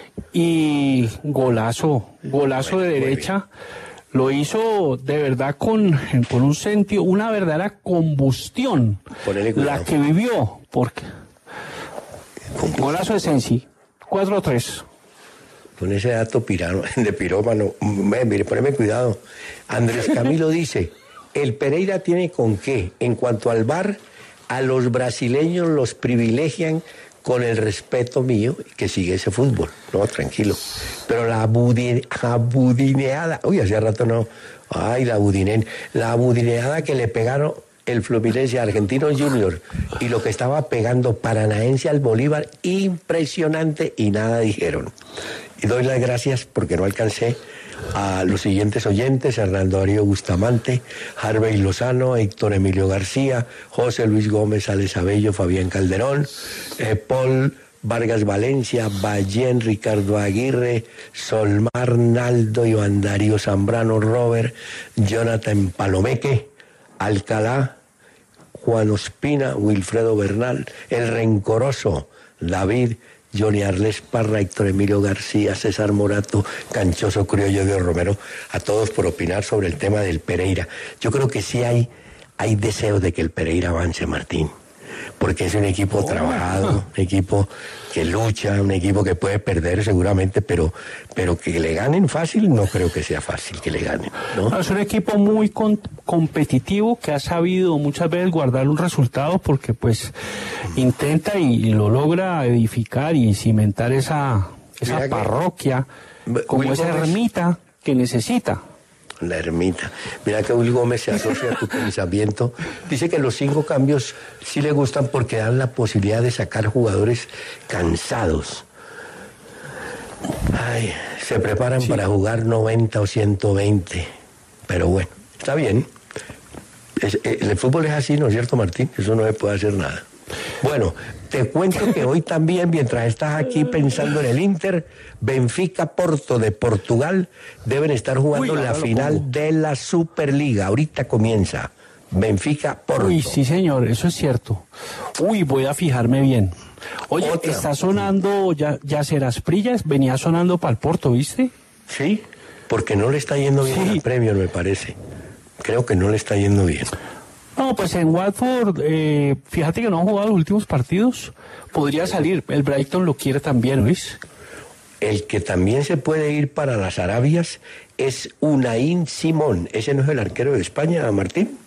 Y golazo, golazo de derecha. Lo hizo de verdad con, con un sentido, una verdadera combustión. Ponele cuidado. La que vivió, porque golazo de Sensi, cuatro tres. Con ese dato pirano, de pirómano, mm, mire, poneme cuidado. Andrés Camilo dice, el Pereira tiene con qué. En cuanto al V A R, a los brasileños los privilegian con el respeto mío, que sigue ese fútbol. No, tranquilo. Pero la, budi, la budineada, uy, hace rato no, ay, la budinen, la budineada que le pegaron el Fluminense a Argentinos Junior y lo que estaba pegando Paranaense al Bolívar, impresionante, y nada dijeron. Y doy las gracias porque no alcancé a los siguientes oyentes: Hernando Darío Bustamante, Harvey Lozano, Héctor Emilio García, José Luis Gómez Alezabello, Fabián Calderón, eh, Paul Vargas Valencia, Ballén, Ricardo Aguirre, Solmar Naldo, Iván Darío Zambrano, Robert, Jonathan Palomeque, Alcalá, Juan Ospina, Wilfredo Bernal, El Rencoroso, David, Johnny Arles Parra, Héctor Emilio García, César Morato, Canchoso Criollo de Romero, a todos por opinar sobre el tema del Pereira. Yo creo que sí hay, hay deseos de que el Pereira avance, Martín, porque es un equipo oh. trabajado, un equipo que lucha, un equipo que puede perder seguramente, pero, pero que le ganen fácil, no creo que sea fácil que le ganen, ¿no? Es un equipo muy con, competitivo, que ha sabido muchas veces guardar un resultado, porque pues intenta y, y lo logra edificar y cimentar esa, esa Mira parroquia, que, como Will esa Gómez, ermita que necesita. La ermita. Mira que Will Gómez se asocia a tu pensamiento. Dice que los cinco cambios sí le gustan porque dan la posibilidad de sacar jugadores cansados. Ay, se preparan sí. para jugar noventa o ciento veinte. Pero bueno, está bien. Es, el fútbol es así, ¿no es cierto, Martín? Eso no se puede hacer nada. Bueno, te cuento que hoy también, mientras estás aquí pensando en el Inter, Benfica Porto de Portugal deben estar jugando Uy, la final de la Superliga. Ahorita comienza Benfica Porto. Uy, sí, señor, eso es cierto. Uy, voy a fijarme bien. Oye, Otra. está sonando ya, ya Serás Prillas, venía sonando para el Porto, ¿viste? Sí, porque no le está yendo bien sí. el premio, me parece. Creo que no le está yendo bien. No, pues en Watford, eh, fíjate que no han jugado los últimos partidos. Podría salir, el Brighton lo quiere también, ¿ves? El que también se puede ir para las Arabias es Unai Simón. ¿Ese no es el arquero de España, Martín?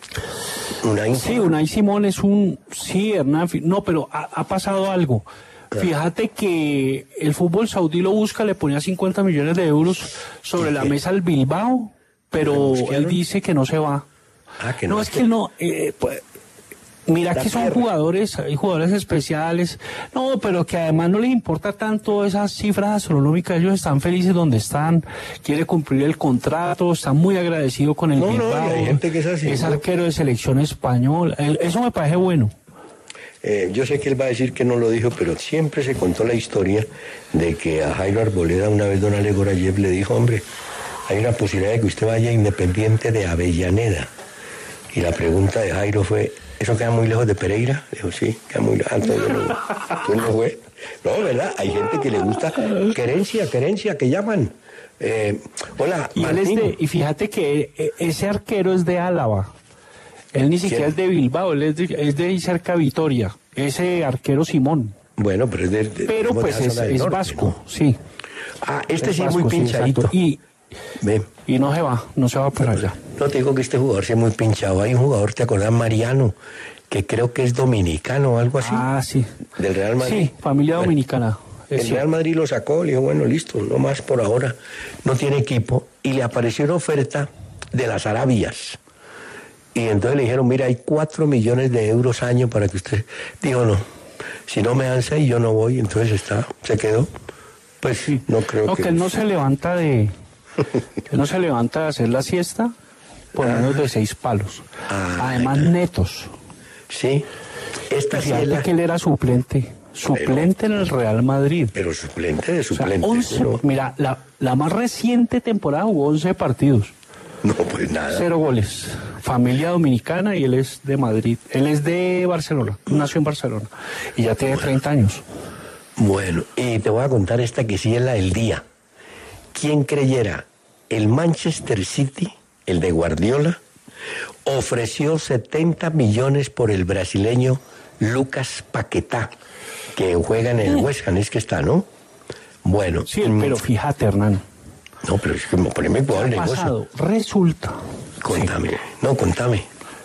Unai sí, Simón. Unai Simón es un... Sí, Hernán, no, pero ha, ha pasado algo. Claro. Fíjate que el fútbol saudí lo busca, le ponía cincuenta millones de euros sobre la mesa al Bilbao, pero él dice que no se va. Ah, que no, no, es que no, eh, pues, mira que son jugadores, hay jugadores especiales, no, pero que además no les importa tanto esas cifras astronómicas, ellos están felices donde están, quiere cumplir el contrato, están muy agradecidos con el no, Bilbao, no, hay gente que es así, es ¿no? arquero de selección española, eso me parece bueno. Eh, yo sé que él va a decir que no lo dijo, pero siempre se contó la historia de que a Jairo Arboleda una vez don Ale Gorayev le dijo, hombre, hay una posibilidad de que usted vaya Independiente de Avellaneda. Y la pregunta de Jairo fue, ¿eso queda muy lejos de Pereira? Dijo, sí, queda muy lejos. Entonces, no, pues no fue. No, ¿verdad? Hay gente que le gusta querencia, querencia, que llaman. Eh, hola, y, él es de, y fíjate que ese arquero es de Álava. Él ni siquiera ¿Quién? es de Bilbao, él es de, es de cerca Vitoria. Ese arquero Simón. Bueno, pero es de... de pero pues es, es norte, vasco, ¿no? Sí. Ah, este es sí vasco, es muy pinchadito. Sí, y, y no se va, no se va por allá. No te digo que este jugador sea muy pinchado. Hay un jugador, ¿te acordás? Mariano, que creo que es dominicano o algo así. Ah, sí. Del Real Madrid. Sí, familia bueno, dominicana. El sí. Real Madrid lo sacó, le dijo, bueno, listo, no más por ahora. No tiene equipo. Y le apareció una oferta de las Arabias. Y entonces le dijeron, mira, hay cuatro millones de euros año para que usted... Dijo, no, si no me dan seis, yo no voy. Entonces está, se quedó. Pues sí, no creo no, que... que él no se levanta de... él no se levanta de hacer la siesta por menos de seis palos. Ah, Además, claro. netos. Sí. Esta sí Fíjate es la... que él era suplente. Suplente pero, en el Real Madrid. Pero suplente de O sea, suplente. once, ¿no? mira, la, la más reciente temporada jugó once partidos. No, pues nada. Cero goles. Familia dominicana y él es de Madrid. Él es de Barcelona. Nació en Barcelona. Y ya tiene treinta años. Bueno, y te voy a contar esta que sí es la del día. ¿Quién creyera? El Manchester City, el de Guardiola, ofreció setenta millones por el brasileño Lucas Paquetá, que juega en el West Ham, es que está, ¿no? Bueno. Sí, pero fíjate, Hernán. No, pero es que me poneme por el negocio. Pasado, resulta. Contame, Sí. no, contame.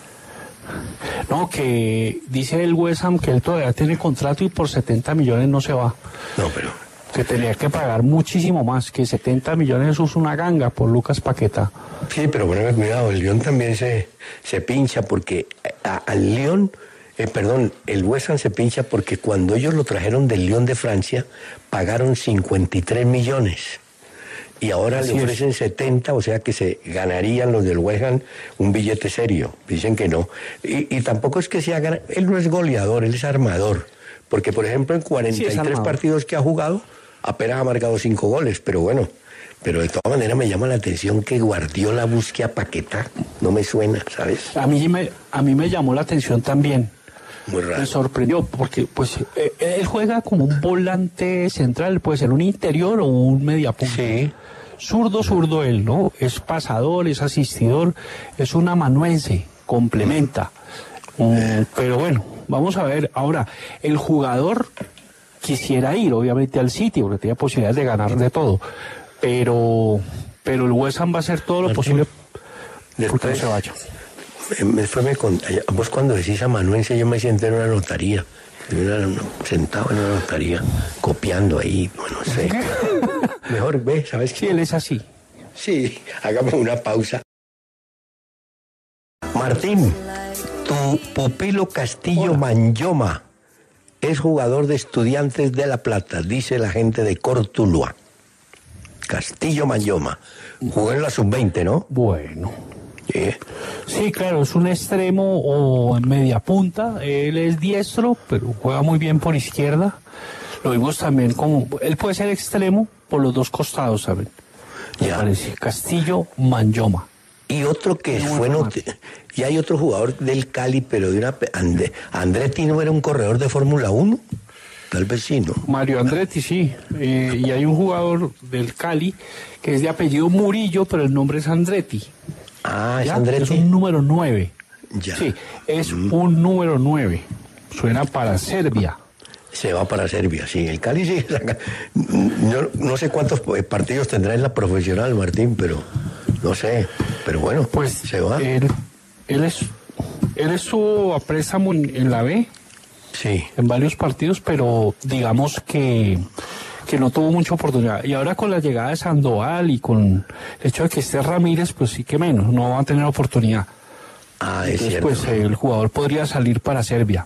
No, que dice el West Ham que él todavía tiene contrato y por setenta millones no se va. No, pero... Que tenía que pagar muchísimo más, que setenta millones es una ganga por Lucas Paquetá. Sí, pero poneme cuidado, el León también se, se pincha porque a- al León, eh, perdón, el West Ham se pincha porque cuando ellos lo trajeron del León de Francia, pagaron cincuenta y tres millones. Y ahora Así le es. ofrecen setenta, o sea que se ganarían los del West Ham un billete serio. Dicen que no. Y, y tampoco es que sea gan- él no es goleador, él es armador. Porque, por ejemplo, en cuarenta y tres armador. partidos que ha jugado, apenas ha marcado cinco goles, pero bueno. Pero de todas maneras me llama la atención que Guardiola busque a Paquetá. No me suena, ¿sabes? A mí me, a mí me llamó la atención también. Muy Me raro. sorprendió porque pues eh, él juega como un volante central, puede ser un interior o un mediapunta. Sí. Zurdo, zurdo él, ¿no? Es pasador, es asistidor, es un amanuense, complementa. Mm, pero bueno, vamos a ver. Ahora, el jugador quisiera ir, obviamente, al City, porque tiene posibilidades de ganar de todo. Pero, pero el West Ham va a hacer todo lo Martín, posible porque no después- se vaya. Eh, Después me cont- vos cuando decís amanuense yo me siento en una notaría. Yo era un- sentado en una notaría, copiando ahí, bueno, no sé. Mejor ve, ¿sabes Sí, qué? él es así. Sí, hagamos una pausa. Martín, tu pupilo Castillo Manyoma es jugador de Estudiantes de La Plata, dice la gente de Cortuluá. Castillo Manyoma. Jugó en la sub veinte, ¿no? Bueno. Sí. Sí, claro, es un extremo o en media punta. Él es diestro, pero juega muy bien por izquierda. Lo vimos también como... Él puede ser extremo por los dos costados, ¿saben? Me Ya. parece. Castillo Manyoma. Y otro que Muy fue... bueno, noti- y hay otro jugador del Cali, pero de una... pe- Ande- Andretti no era un corredor de Fórmula uno. Tal vez sí, ¿no? Mario Andretti, sí. Eh, y hay un jugador del Cali que es de apellido Murillo, pero el nombre es Andretti. Ah, es ¿Ya? Andretti. Es un número nueve. Ya. Sí, es un número nueve. Suena para Serbia. Se va para Serbia, sí. El Cali sí saca- No, no sé cuántos partidos tendrá en la profesional, Martín, pero no sé. Pero bueno, Pues se va. Él, él, es, él estuvo a préstamo en, en la B, Sí. en varios partidos, pero digamos que, que no tuvo mucha oportunidad. Y ahora con la llegada de Sandoval y con el hecho de que esté Ramírez, pues sí que menos, no va a tener oportunidad. Ah, es Entonces, cierto. pues eh, el jugador podría salir para Serbia.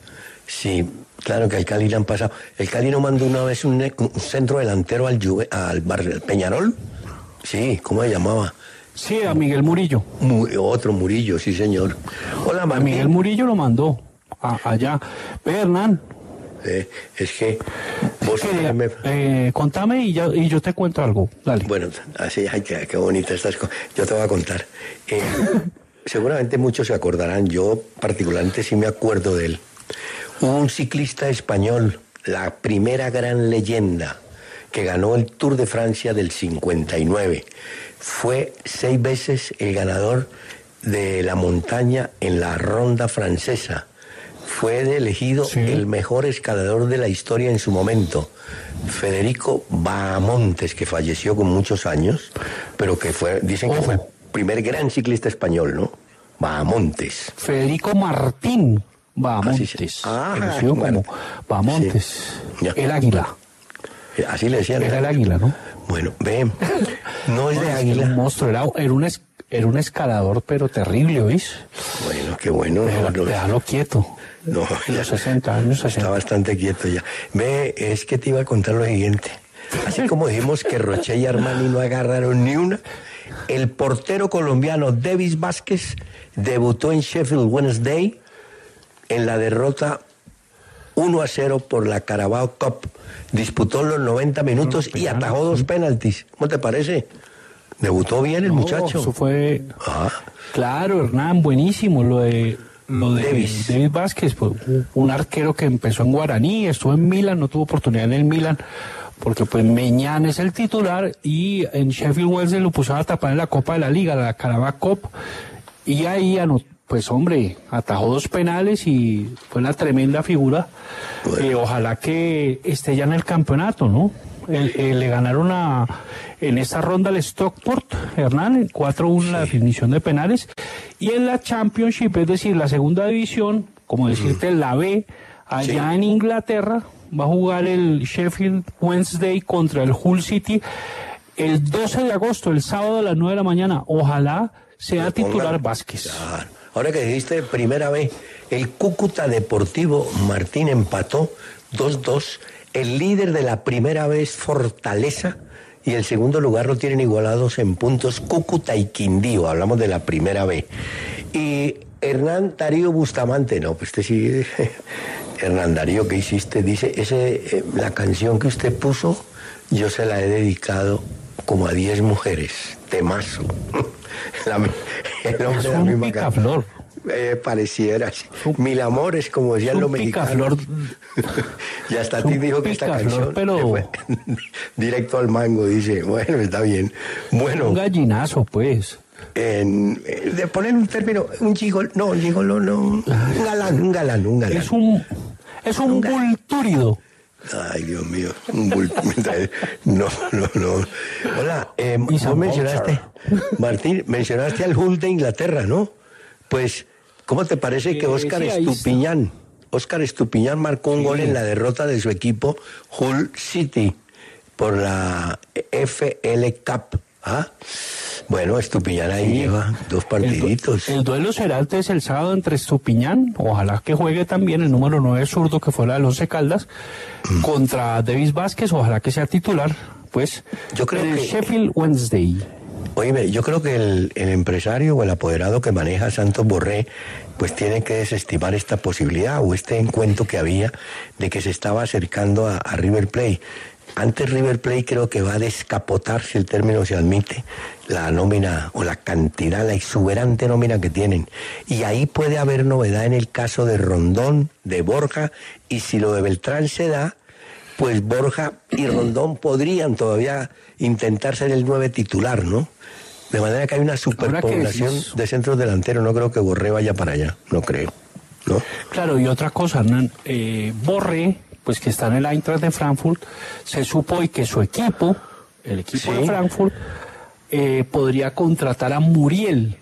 Sí, claro que al Cali le han pasado. El Cali no mandó una vez un, un centro delantero al, Juve- al Bar- al Peñarol. Sí, ¿cómo se llamaba? Sí, a Miguel Murillo. Mu- otro Murillo, sí, señor. Hola, A Martín. Miguel Murillo lo mandó a- allá. Ve, Hernán, Eh, es que vos quería- me- eh, contame y, ya, y yo te cuento algo. Dale. Bueno, así, ay, qué, qué bonita estas cosas. Yo te voy a contar. Eh, seguramente muchos se acordarán, yo particularmente sí me acuerdo de él. Hubo un ciclista español, la primera gran leyenda, que ganó el Tour de Francia del cincuenta y nueve. Fue seis veces el ganador de la montaña en la ronda francesa. Fue elegido Sí. el mejor escalador de la historia en su momento. Federico Bahamontes, que falleció con muchos años, pero que fue, dicen que Ojo. fue el primer gran ciclista español, ¿no? Bahamontes. Federico Martín Así Bahamontes, se- Ah, conocido bueno. como Bahamontes, Sí. Ya. el águila, Eh, Así le decían. era el águila, ¿no? Bueno, ve, no es de Era un águila. monstruo, era, era un, es- era un escalador, pero terrible, ¿oís? Bueno, qué bueno. Déjalo, no, déjalo quieto. No, En los sesenta años, sesenta. Está bastante quieto ya. Ve, es que te iba a contar lo siguiente. Así como dijimos que Roche y Armani no agarraron ni una, el portero colombiano Davis Vázquez debutó en Sheffield Wednesday en la derrota uno a cero por la Carabao Cup. Disputó los noventa minutos y atajó dos penaltis. ¿Cómo te parece? Debutó bien el No, muchacho. Eso fue... Ah, Claro, Hernán, buenísimo lo de... Lo de Davis. David Vázquez, pues, un arquero que empezó en Guaraní, estuvo en Milan, no tuvo oportunidad en el Milan, porque pues Meñán es el titular y en Sheffield Wednesday lo pusieron a tapar en la Copa de la Liga, la Carabao Cup, y ahí anotó, pues hombre, atajó dos penales y fue una tremenda figura. Bueno. Eh, ojalá que esté ya en el campeonato, ¿no? Eh, eh, le ganaron a, en esta ronda al Stockport, Hernán, cuatro uno en la definición de penales, y en la Championship, es decir, la segunda división, como decirte, la B, allá Sí. en Inglaterra, va a jugar el Sheffield Wednesday contra el Hull City el doce de agosto, el sábado a las nueve de la mañana. Ojalá sea Lo pongan. titular Vázquez. Claro. Ahora que dijiste primera vez, el Cúcuta Deportivo Martín empató dos dos. El líder de la primera vez, Fortaleza, y el segundo lugar lo tienen igualados en puntos Cúcuta y Quindío. Hablamos de la primera vez. Y Hernán Darío Bustamante, no, pues este sí, Hernán Darío, ¿qué hiciste? Dice, ese, eh, la canción que usted puso, yo se la he dedicado como a diez mujeres. Temazo. La, el hombre Es de la un misma picaflor. ca- Eh, pareciera así. Mil amores, como decían Es los un mexicanos. picaflor. Y hasta a Es ti un dijo que esta picaflor, canción pero- le fue directo al mango, dice, bueno, está bien. Bueno, Un gallinazo, pues. en, eh, de poner un término, un gigolo, no, un gigolo, no, un galán, un galán, un galán. Es un, es un vultúrido. Ay, Dios mío, un bulto. No, no, no. Hola, eh, Is a vos mencionaste, Martín, mencionaste al Hull de Inglaterra, ¿no? Pues, ¿cómo te parece que Eh, Óscar sí, ahí está. Estupiñán, Óscar Estupiñán marcó un gol en la derrota de su equipo Hull City por la F L Cup? ¿Ah? Bueno, Estupiñán ahí lleva dos partiditos. El, du- el duelo será antes el sábado entre Estupiñán, ojalá que juegue también el número nueve zurdo que fue la de Once Caldas, Mm. contra Davis Vázquez, ojalá que sea titular, pues, Yo creo en el que- Sheffield Wednesday. Oye, yo creo que el, el empresario o el apoderado que maneja Santos Borré, pues tiene que desestimar esta posibilidad o este encuentro que había de que se estaba acercando a, a River Plate. Antes River Plate creo que va a descapotar, si el término se admite, la nómina o la cantidad, la exuberante nómina que tienen. Y ahí puede haber novedad en el caso de Rondón, de Borja, y si lo de Beltrán se da, pues Borja y Rondón podrían todavía intentar ser el nueve titular, ¿no? De manera que hay una superpoblación decís- de centros delanteros. No creo que Borré vaya para allá, no creo, ¿no? Claro, y otra cosa, Hernán, eh, Borré, pues que está en el Eintracht de Frankfurt, se supo hoy que su equipo, el equipo Sí. de Frankfurt, eh, podría contratar a Muriel,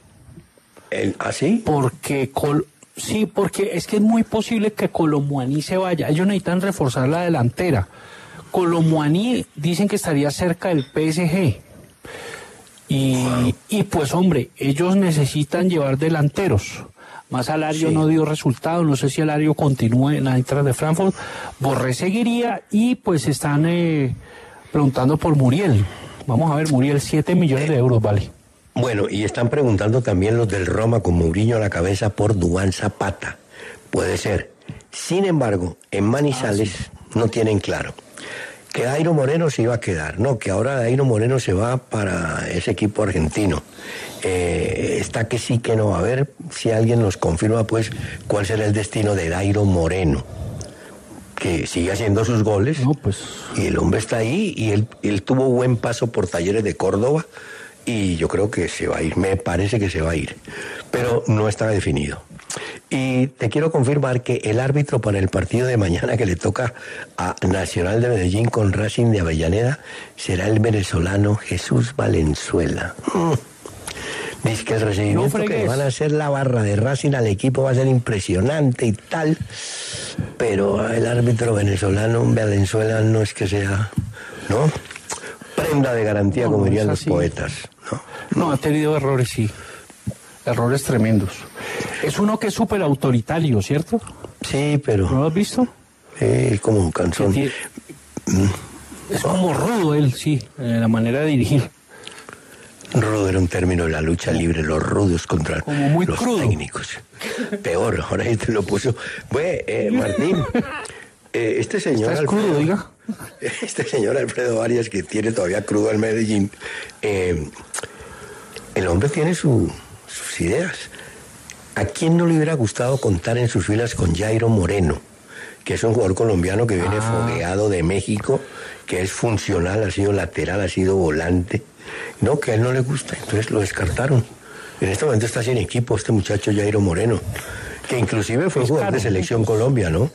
El- ¿Así? porque Col sí, porque es que es muy posible que Colomuani se vaya. Ellos necesitan reforzar la delantera. Colomuani dicen que estaría cerca del P S G. Y, y pues hombre, ellos necesitan llevar delanteros. Más Alario Sí. no dio resultado, no sé si Alario continúe en la Eintracht de Frankfurt. Borré seguiría y pues están eh, preguntando por Muriel. Vamos a ver, Muriel, siete millones de euros vale. Bueno, y están preguntando también los del Roma con Mourinho a la cabeza por Duván Zapata. Puede ser. Sin embargo, en Manizales no tienen claro que Dairo Moreno se iba a quedar, no, que ahora Dairo Moreno se va para ese equipo argentino. Eh, está que sí, que no. A ver si alguien nos confirma, pues, cuál será el destino de Dairo Moreno, que sigue haciendo sus goles. No, pues Y el hombre está ahí y él, él tuvo buen paso por Talleres de Córdoba y yo creo que se va a ir, me parece que se va a ir, pero no está definido. Y te quiero confirmar que el árbitro para el partido de mañana que le toca a Nacional de Medellín con Racing de Avellaneda será el venezolano Jesús Valenzuela. Mm. Dice que el recibimiento No que fregues. van a hacer la barra de Racing al equipo va a ser impresionante y tal, pero el árbitro venezolano Valenzuela no es que sea, ¿no? Prenda de garantía, No, como no dirían es los así. poetas, ¿no? No, ha tenido errores, sí. Errores tremendos. Es uno que es súper autoritario, ¿cierto? Sí, pero... ¿No lo has visto? Eh, como un canzón. Tiene... Es como rudo él, sí, en la manera de dirigir. Rudo era un término de la lucha libre, los rudos contra como muy los crudo. Técnicos. Peor, ahora ahí te lo puso. Bueno, eh, Martín, eh, este señor... ¿Estás Alfredo, crudo, diga? Este señor Alfredo Arias, que tiene todavía crudo al Medellín, eh, el hombre tiene su, sus ideas. ¿A quién no le hubiera gustado contar en sus filas con Jairo Moreno, que es un jugador colombiano que viene Ah. fogueado de México, que es funcional, ha sido lateral, ha sido volante? No, que a él no le gusta, entonces lo descartaron. En este momento está sin equipo este muchacho Jairo Moreno, que inclusive fue Es jugador caro, de Selección Colombia, ¿no?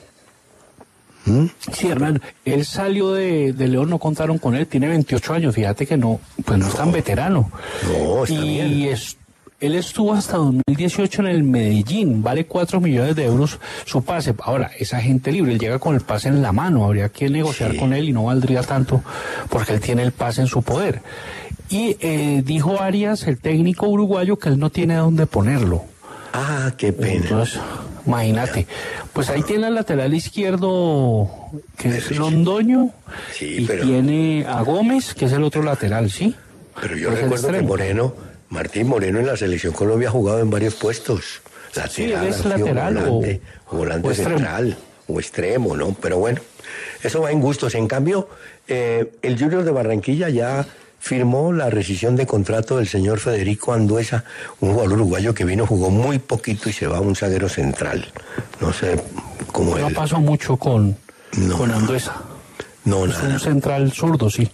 ¿Mm? Sí, Hernán, él salió de, de León, no contaron con él, tiene veintiocho años, fíjate que no, pues no, no es tan veterano. No, está y bien. Es, él estuvo hasta dos mil dieciocho en el Medellín, vale cuatro millones de euros su pase. Ahora, es agente libre, él llega con el pase en la mano, habría que negociar Sí. con él y no valdría tanto porque él tiene el pase en su poder. Y eh, dijo Arias, el técnico uruguayo, que él no tiene dónde ponerlo. Ah, qué pena. Entonces, imagínate, pues ahí tiene al lateral izquierdo, que es Londoño, Sí, y pero- tiene a Gómez, que es el otro lateral, ¿sí? Pero yo Pues el recuerdo que extremo. Moreno, Martín Moreno en la Selección Colombia ha jugado en varios puestos. Lateral, él es ha sido lateral o- volante, volante o extremo. central o extremo, ¿no? Pero bueno, eso va en gustos. En cambio, eh, el Junior de Barranquilla ya firmó la rescisión de contrato del señor Federico Anduesa, un jugador uruguayo que vino, jugó muy poquito y se va a un zaguero central. No sé cómo No él. pasó mucho con, No, con no. Anduesa. No, Es nada. un central zurdo, sí.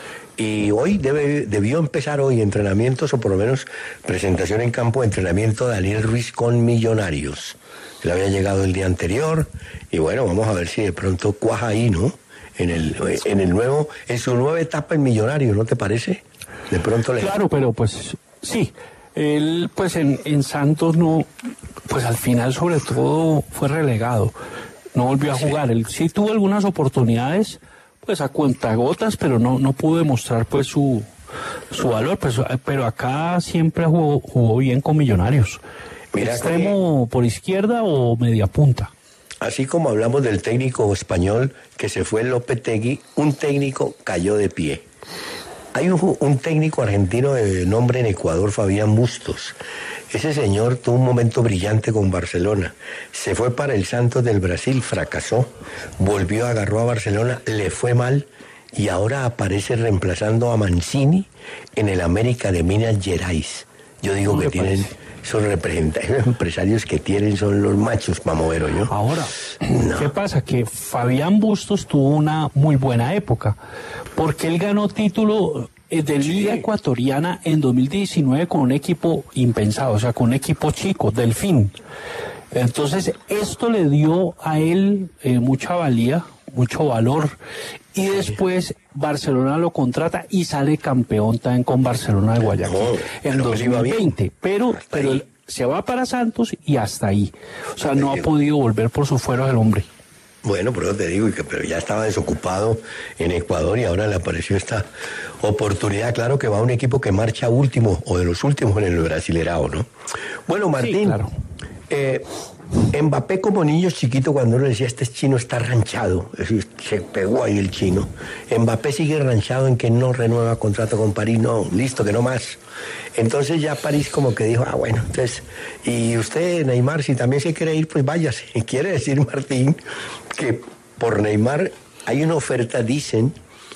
Y hoy debe, debió empezar hoy entrenamientos, o por lo menos presentación en campo de entrenamiento de Daniel Ruiz con Millonarios. Él había llegado el día anterior y bueno, vamos a ver si de pronto cuaja ahí, ¿no? En el, en el nuevo, en su nueva etapa en Millonarios, ¿no te parece? De pronto le... Claro, pero pues sí, él pues en, en Santos no, pues al final sobre todo fue relegado, no volvió a Sí. jugar. Él sí tuvo algunas oportunidades, pues a cuentagotas, pero no, no pudo demostrar pues su, su valor, pues, pero acá siempre jugó, jugó bien con Millonarios. Mira ¿Extremo por izquierda o media punta? Así como hablamos del técnico español que se fue Lopetegui, un técnico cayó de pie. Hay un, un técnico argentino de nombre en Ecuador, Fabián Bustos. Ese señor tuvo un momento brillante con Barcelona. Se fue para el Santos del Brasil, fracasó. Volvió, agarró a Barcelona, le fue mal y ahora aparece reemplazando a Mancini en el América de Minas Gerais. Yo digo ¿Cómo que le tienen, parece? son representantes, empresarios que tienen, son los machos para mover, ¿no? Ahora, No. ¿qué pasa? Que Fabián Bustos tuvo una muy buena época, porque él ganó título eh, de Liga Ecuatoriana en dos mil diecinueve con un equipo impensado, o sea, con un equipo chico, Delfín. Entonces, esto le dio a él eh, mucha valía, mucho valor, y después Barcelona lo contrata y sale campeón también con Barcelona de Guayaquil No, en pero dos él iba mil veinte. bien. Pero, Hasta pero ahí. él se va para Santos y hasta ahí. O sea, no ha Ahí. podido volver por sus fueros el hombre. Bueno, pero te digo, y que, pero ya estaba desocupado en Ecuador y ahora le apareció esta oportunidad. Claro que va a un equipo que marcha último o de los últimos en el Brasilerao, ¿no? Bueno, Martín, claro. eh, Mbappé como niño chiquito cuando uno le decía este chino está ranchado, es decir, se pegó ahí el chino. Mbappé sigue ranchado en que no renueva contrato con París, no, listo, que no más. Entonces ya París como que dijo, ah bueno, entonces, y usted Neymar, si también se quiere ir, pues váyase. Quiere decir, Martín, que por Neymar hay una oferta, dicen,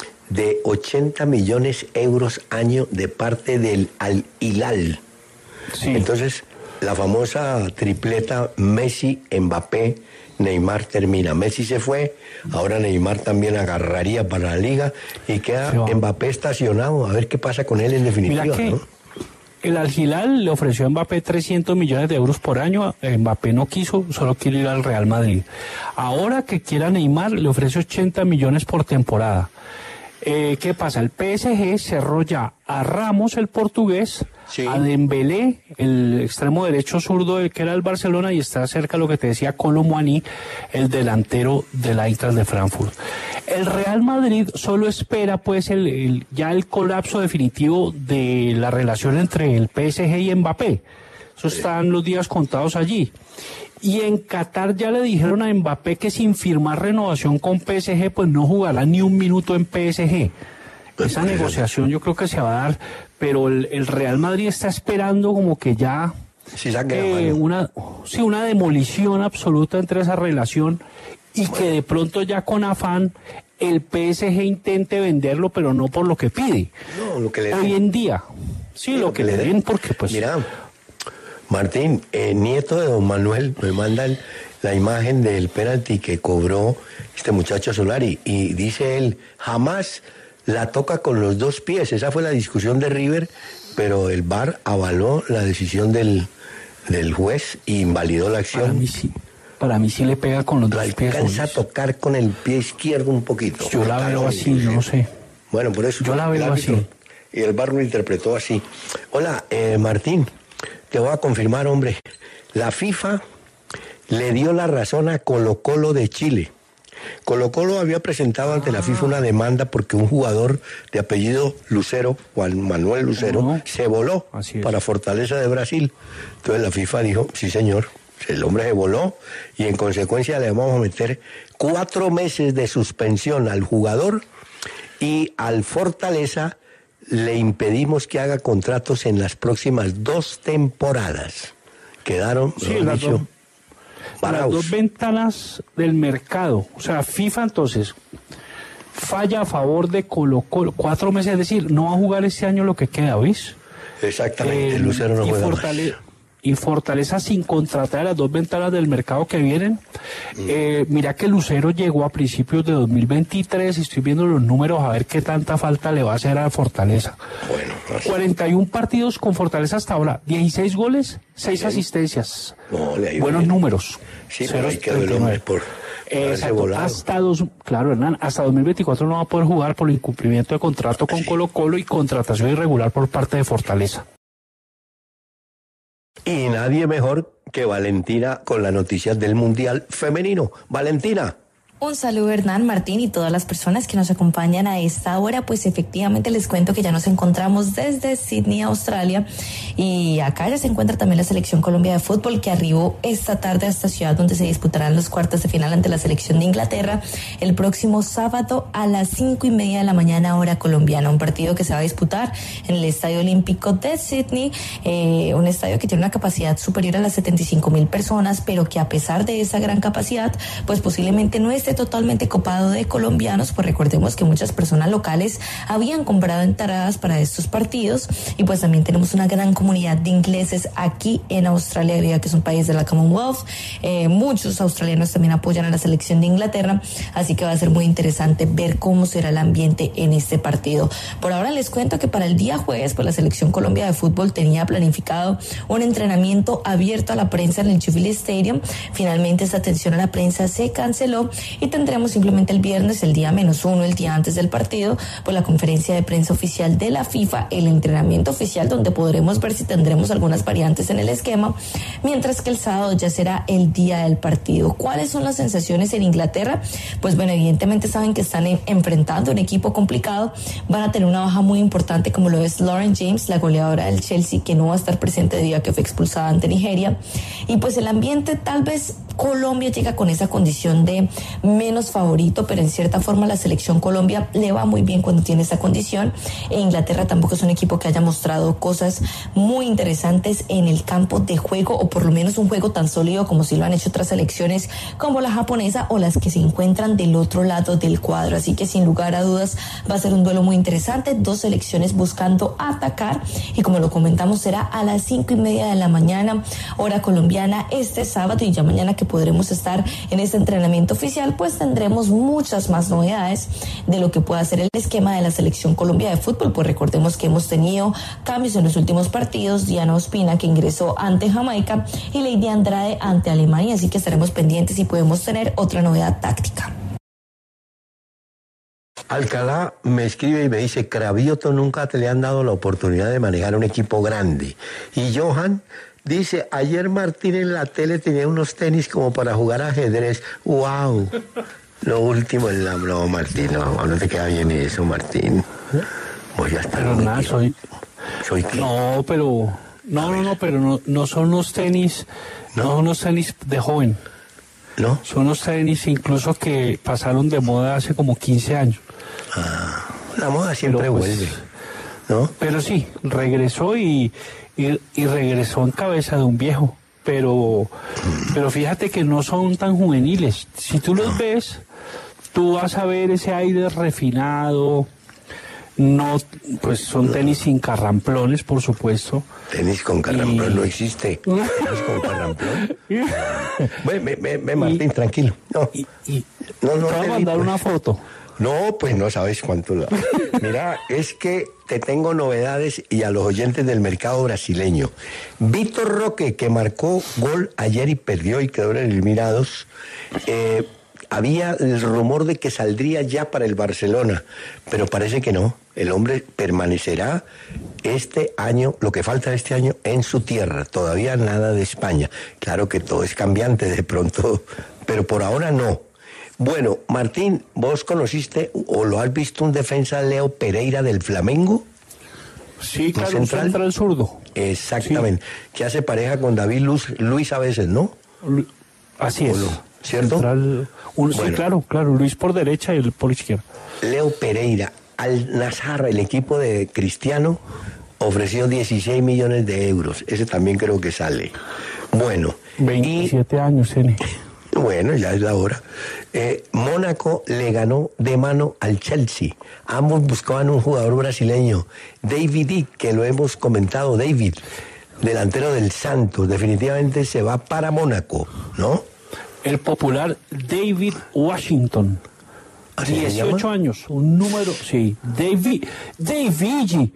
de ochenta millones de euros año de parte del Al Hilal. Sí. Entonces, la famosa tripleta Messi-Mbappé, Neymar termina. Messi se fue, ahora Neymar también agarraría para la liga y queda Se va. Mbappé estacionado. A ver qué pasa con él en definitiva, Mira que ¿no? el Al Hilal le ofreció a Mbappé trescientos millones de euros por año. Mbappé no quiso, solo quiere ir al Real Madrid. Ahora que quiera Neymar, le ofrece ochenta millones por temporada. Eh, ¿Qué pasa? El P S G cerró ya a Ramos, el portugués, Sí. a Dembélé, el extremo derecho zurdo del que era el Barcelona, y está cerca lo que te decía Kolo Muani, el delantero del Eintracht de Frankfurt. El Real Madrid solo espera pues el, el ya el colapso definitivo de la relación entre el P S G y Mbappé. Eso están los días contados allí. Y en Qatar ya le dijeron a Mbappé que sin firmar renovación con P S G pues no jugará ni un minuto en P S G. Esa negociación yo creo que se va a dar, pero el, el Real Madrid está esperando como que ya sí, eh, una, sí, una demolición absoluta entre esa relación y bueno, que de pronto ya con afán el P S G intente venderlo, pero no por lo que pide. No, lo que le Hoy den. en día, sí, sí lo, lo que, que le den, den porque pues... Mira, Martín, el nieto de don Manuel me manda el, la imagen del penalti que cobró este muchacho Solari y dice él, jamás la toca con los dos pies. Esa fue la discusión de River, pero el V A R avaló la decisión del, del juez e invalidó la acción. Para mí sí, para mí sí le pega con los la dos pies. Alcanza a tocar con el pie izquierdo un poquito. Yo la veo así, yo no sé. Bueno, por eso. Yo la veo así. Y el V A R lo interpretó así. Hola, eh, Martín, te voy a confirmar, hombre. La FIFA le dio la razón a Colo Colo de Chile. Colo Colo había presentado ante ah. la FIFA una demanda porque un jugador de apellido Lucero, Juan Manuel Lucero, no. se voló para Fortaleza de Brasil. Entonces la FIFA dijo, sí señor, el hombre se voló y en consecuencia le vamos a meter cuatro meses de suspensión al jugador y al Fortaleza le impedimos que haga contratos en las próximas dos temporadas. Quedaron, sí, las, dos, las dos ventanas del mercado. O sea, FIFA entonces falla a favor de Colo Colo. Cuatro meses, es decir, no va a jugar este año lo que queda, ¿oís? Exactamente, eh, el Lucero no juega Fortale más. Y Fortaleza sin contratar a las dos ventanas del mercado que vienen. Mm. Eh, mira que Lucero llegó a principios de dos mil veintitrés, estoy viendo los números a ver qué tanta falta le va a hacer a Fortaleza. Bueno, así. cuarenta y uno partidos con Fortaleza hasta ahora, dieciséis goles, seis bien. asistencias. No, le Buenos bien. números. Sí, pero ahí quedó el hombre por... Exacto, hasta dos, claro, Hernán, hasta dos mil veinticuatro no va a poder jugar por el incumplimiento de contrato con sí. Colo Colo y contratación irregular por parte de Fortaleza. Y nadie mejor que Valentina con las noticias del Mundial Femenino. Valentina. Un saludo, Hernán, Martín y todas las personas que nos acompañan a esta hora. Pues efectivamente les cuento que ya nos encontramos desde Sydney, Australia, y acá ya se encuentra también la Selección Colombia de Fútbol, que arribó esta tarde a esta ciudad donde se disputarán los cuartos de final ante la selección de Inglaterra el próximo sábado a las cinco y media de la mañana hora colombiana, un partido que se va a disputar en el Estadio Olímpico de Sydney, eh, un estadio que tiene una capacidad superior a las setenta y cinco mil personas, pero que a pesar de esa gran capacidad, pues posiblemente no es totalmente copado de colombianos, pues recordemos que muchas personas locales habían comprado entradas para estos partidos y pues también tenemos una gran comunidad de ingleses aquí en Australia, debido a que es un país de la Commonwealth. Eh, muchos australianos también apoyan a la selección de Inglaterra, así que va a ser muy interesante ver cómo será el ambiente en este partido. Por ahora les cuento que para el día jueves, pues la Selección Colombia de Fútbol tenía planificado un entrenamiento abierto a la prensa en el Jubilee Stadium. Finalmente esta atención a la prensa se canceló y tendremos simplemente el viernes, el día menos uno, el día antes del partido, pues la conferencia de prensa oficial de la FIFA, el entrenamiento oficial donde podremos ver si tendremos algunas variantes en el esquema, mientras que el sábado ya será el día del partido. ¿Cuáles son las sensaciones en Inglaterra? Pues bueno, evidentemente saben que están en, enfrentando un equipo complicado, van a tener una baja muy importante como lo es Lauren James, la goleadora del Chelsea, que no va a estar presente debido a que fue expulsada ante Nigeria, y pues el ambiente, tal vez Colombia llega con esa condición de menos favorito, pero en cierta forma la selección Colombia le va muy bien cuando tiene esa condición. E Inglaterra tampoco es un equipo que haya mostrado cosas muy interesantes en el campo de juego, o por lo menos un juego tan sólido como si lo han hecho otras selecciones como la japonesa o las que se encuentran del otro lado del cuadro. Así que sin lugar a dudas va a ser un duelo muy interesante, dos selecciones buscando atacar, y como lo comentamos será a las cinco y media de la mañana hora colombiana este sábado, y ya mañana que podremos estar en este entrenamiento oficial, pues tendremos muchas más novedades de lo que pueda ser el esquema de la Selección Colombia de Fútbol. Pues recordemos que hemos tenido cambios en los últimos partidos: Diana Ospina, que ingresó ante Jamaica, y Lady Andrade ante Alemania, así que estaremos pendientes y podemos tener otra novedad táctica. Alcalá me escribe y me dice: Cravioto, nunca te le han dado la oportunidad de manejar un equipo grande. Y Johan dice: ayer Martín en la tele tenía unos tenis como para jugar ajedrez. ¡Wow! Lo último es la... No, Martín, no, no te queda bien eso, Martín. Voy a estar... Pero nada, soy... ¿Soy qué? No, pero... No, no, no, pero no, no son unos tenis... No, no son unos tenis de joven. ¿No? Son unos tenis incluso que pasaron de moda hace como quince años. Ah, la moda siempre Pero, pues, vuelve, ¿no? Pero sí, regresó y, y, y regresó en cabeza de un viejo. Pero, pero fíjate que no son tan juveniles. Si tú los ves, tú vas a ver ese aire refinado. No, pues son tenis sin carramplones, por supuesto. Tenis con carramplón Y- no existe. Tenis con carramplón. Ve, ve, ve, ve, Martín, tranquilo. No, Y, y no, no te voy te a vi, mandar pues. una foto. No, pues no sabes cuánto. La... Mira, es que te tengo novedades y a los oyentes del mercado brasileño. Vitor Roque, que marcó gol ayer y perdió y quedó en eliminados, eh, había el rumor de que saldría ya para el Barcelona, pero parece que no. El hombre permanecerá este año, lo que falta de este año, en su tierra. Todavía nada de España. Claro que todo es cambiante de pronto, pero por ahora no. Bueno, Martín, ¿vos conociste o lo has visto un defensa Leo Pereira del Flamengo? Sí, ¿Un claro, un central? central zurdo. Exactamente. Que hace pareja con David Luz, Luis a veces, ¿no? Lu- Así es. Olo, ¿cierto? Central- un- Sí, Bueno. claro, claro. Luis por derecha y él por izquierda. Leo Pereira, al Nazar, el equipo de Cristiano, ofreció dieciséis millones de euros. Ese también creo que sale. Bueno, veintisiete años tiene. y bueno, ya es la hora. Eh, Mónaco le ganó de mano al Chelsea. Ambos buscaban un jugador brasileño, David Dick, que lo hemos comentado, David, delantero del Santos. Definitivamente se va para Mónaco, ¿no? El popular David Washington. ¿Así se dieciocho llama? años, un número, sí, David, David,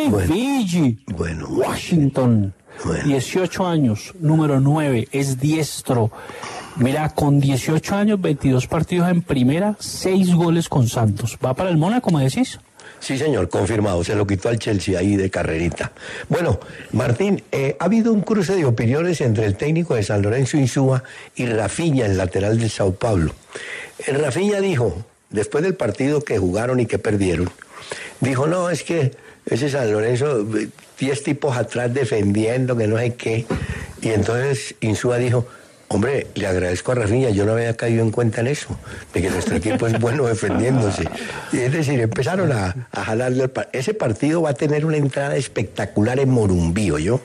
David Bueno, bueno. Washington, Bueno. dieciocho años, número nueve, es diestro. Mira, con dieciocho años, veintidós partidos en primera, seis goles con Santos. ¿Va para el Mónaco, me decís? Sí, señor, confirmado. Se lo quitó al Chelsea ahí de carrerita. Bueno, Martín, eh, ha habido un cruce de opiniones entre el técnico de San Lorenzo Insúa y Rafinha, el lateral del Sao Paulo. El Rafinha dijo, después del partido que jugaron y que perdieron, dijo, no, es que ese San Lorenzo, diez tipos atrás defendiendo, que no sé qué. Y entonces Insúa dijo, hombre, le agradezco a Rafinha, yo no había caído en cuenta en eso, de que nuestro equipo es bueno defendiéndose. Y es decir, empezaron a, a jalarle al par- Ese partido va a tener una entrada espectacular en Morumbí, ¿oyó?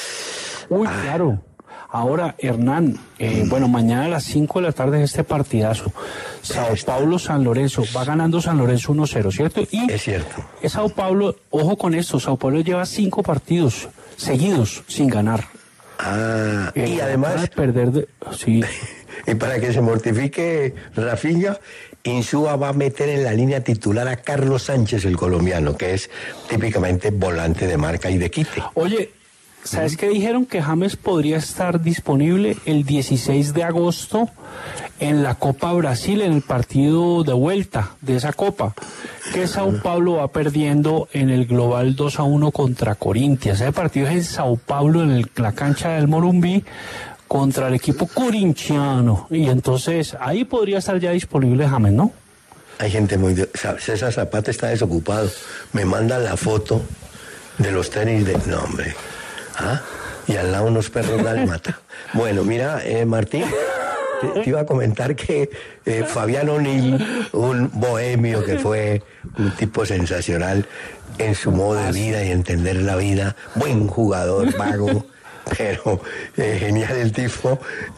Uy, claro. Ahora, Hernán, eh, bueno, mañana a las cinco de la tarde es este partidazo. Sao Paulo, San Lorenzo. Va ganando San Lorenzo uno cero, ¿cierto? Y Es cierto. es Sao Paulo, ojo con esto, Sao Paulo lleva cinco partidos seguidos sin ganar. Ah, Eh, y acaba además, de perder de- sí. y para que se mortifique Rafinha, Insúa va a meter en la línea titular a Carlos Sánchez, el colombiano, que es típicamente volante de marca y de quite. Oye, ¿sabes qué dijeron? Que James podría estar disponible el dieciséis de agosto en la Copa Brasil, en el partido de vuelta de esa Copa, que Sao Paulo va perdiendo en el global dos a uno contra Corinthians. Ese partido es en Sao Paulo, en el- la cancha del Morumbí, contra el equipo corintiano. Y entonces ahí podría estar ya disponible James, ¿no? Hay gente muy... de- Sa- César Zapata está desocupado. Me manda la foto de los tenis de... No, hombre. ¿Ah? Y al lado unos perros dálmata. Bueno, mira, eh, Martín, te, te iba a comentar que eh, Fabián O'Neill, un bohemio que fue un tipo sensacional en su modo de vida y entender la vida, buen jugador, vago, pero eh, genial el tipo.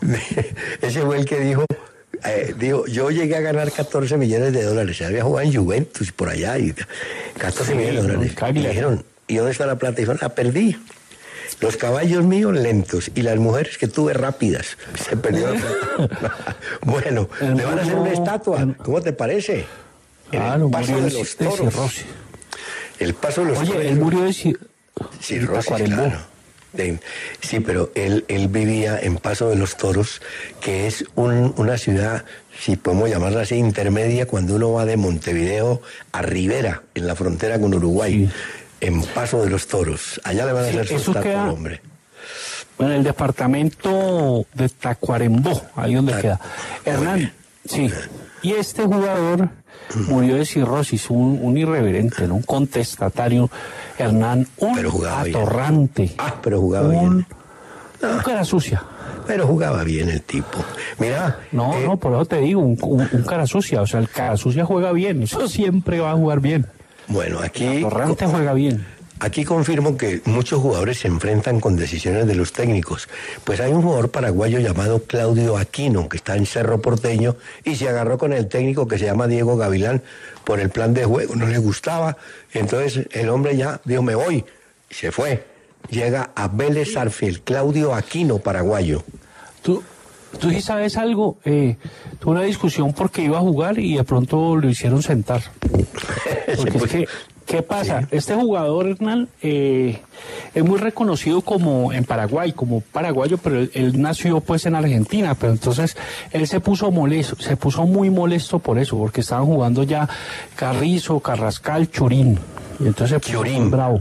Ese fue el que dijo... Eh, digo, yo llegué a ganar catorce millones de dólares. Se había jugado en Juventus por allá y catorce Sí, millones de dólares. no, Y le dijeron, ¿y dónde está la plata? Y dijeron, la perdí. Los caballos míos lentos y las mujeres que tuve rápidas. Se perdió la plata. Bueno, El le van a hacer una murió- estatua. ¿Cómo te parece? En Claro, el paso murió de de los de toros. cirrosis. El paso de los toros. Oye, él murió de ci- Cirrosis, Tacuarembó. claro. De- sí, pero él, él vivía en Paso de los Toros, que es un- una ciudad, si podemos llamarla así, intermedia, cuando uno va de Montevideo a Rivera, en la frontera con Uruguay, Sí. en Paso de los Toros. Allá le van a Sí, hacer su eso estatua queda- al hombre. En el departamento de Tacuarembó, ahí donde Tac- queda. Muy Hernán, bien. sí. Y este jugador murió de cirrosis, un, un irreverente, ¿no? Un contestatario, Hernán, un atorrante. Bien. Ah, pero jugaba un, bien. No. Un cara sucia. Pero jugaba bien el tipo. Mira. No, eh, no, por eso te digo, un, un, un cara sucia. O sea, el cara sucia juega bien. Eso siempre va a jugar bien. Bueno, aquí. El atorrante juega bien. Aquí confirmo que muchos jugadores se enfrentan con decisiones de los técnicos. Pues hay un jugador paraguayo llamado Claudio Aquino, que está en Cerro Porteño, y se agarró con el técnico que se llama Diego Gavilán por el plan de juego. No le gustaba. Entonces el hombre ya dijo, me voy. Y se fue. Llega a Vélez Sarsfield, Claudio Aquino, paraguayo. Tú, tú sí sabes algo, eh, tuve una discusión porque iba a jugar y de pronto lo hicieron sentar. Porque es que, ¿qué pasa? Sí. Este jugador, Hernán, eh, es muy reconocido como en Paraguay, como paraguayo, pero él, él nació pues en Argentina, pero entonces él se puso molesto, se puso muy molesto por eso, porque estaban jugando ya Carrizo, Carrascal, Churín, y entonces se puso muy bravo.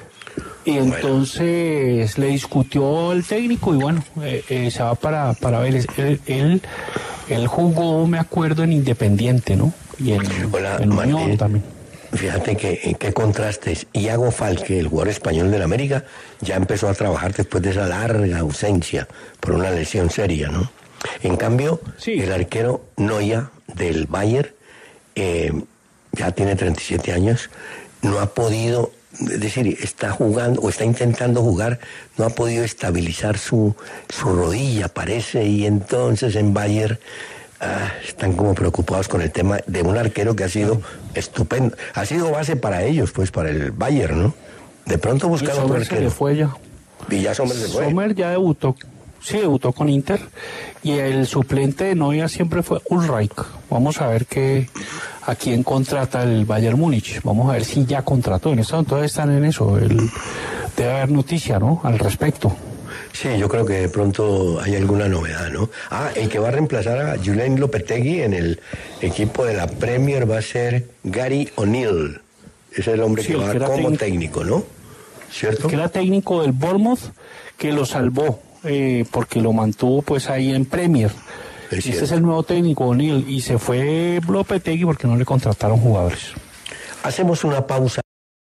Y entonces bueno. le discutió el técnico y bueno, eh, eh, se va para, para Vélez. Él, él, él jugó, me acuerdo, en Independiente, ¿no? Y en, Hola, en Unión también. Fíjate que qué contrastes. Iago Falque, el jugador español del América, ya empezó a trabajar después de esa larga ausencia por una lesión seria, ¿no? En cambio, sí. el arquero Noya del Bayern, eh, ya tiene treinta y siete años, no ha podido... Es decir, está jugando o está intentando jugar, no ha podido estabilizar su, su rodilla, parece, y entonces en Bayern ah, están como preocupados con el tema de un arquero que ha sido estupendo. Ha sido base para ellos, pues, para el Bayern, ¿no? De pronto buscar otro arquero. Se fue ya. Y ya Sommer se fue. Sommer ya debutó. Sí, debutó con Inter. Y el suplente de Neuer siempre fue Ulreich. Vamos a ver qué, a quién contrata el Bayern Múnich. Vamos a ver si ya contrató. En eso, entonces están en eso. El, debe haber noticia, ¿no? Al respecto. Sí, yo creo que de pronto hay alguna novedad, ¿no? Ah, el que va a reemplazar a Julen Lopetegui en el equipo de la Premier va a ser Gary O'Neill. Es el hombre sí, que va que como técnico, técnico, ¿no? ¿Cierto? Que era técnico del Bournemouth, que lo salvó. Eh, porque lo mantuvo pues ahí en Premier. Es este es el nuevo técnico, O'Neill, y se fue Lopetegui porque no le contrataron jugadores. Hacemos una pausa.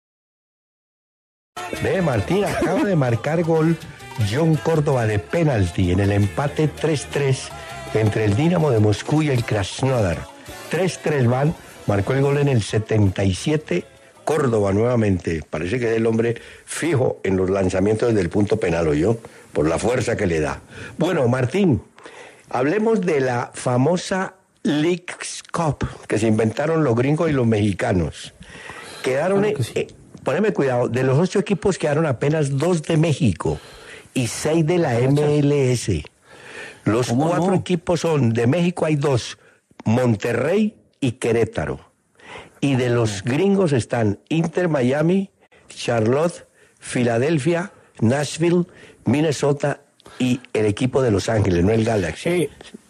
Ve, Martín, acaba de marcar gol John Córdoba de penalti en el empate tres tres entre el Dinamo de Moscú y el Krasnodar. tres tres van, marcó el gol en el setenta y siete. Córdoba nuevamente, parece que es el hombre fijo en los lanzamientos desde el punto penal, o yo, por la fuerza que le da. Bueno, Martín, hablemos de la famosa Leagues Cup que se inventaron los gringos y los mexicanos. Quedaron, claro sí. eh, poneme cuidado, de los ocho equipos quedaron apenas dos de México y seis de la M L S. Los cuatro no? equipos son, de México hay dos, Monterrey y Querétaro. Y de los gringos están Inter Miami, Charlotte, Filadelfia, Nashville, Minnesota y el equipo de Los Ángeles, no el Galaxy. Eh,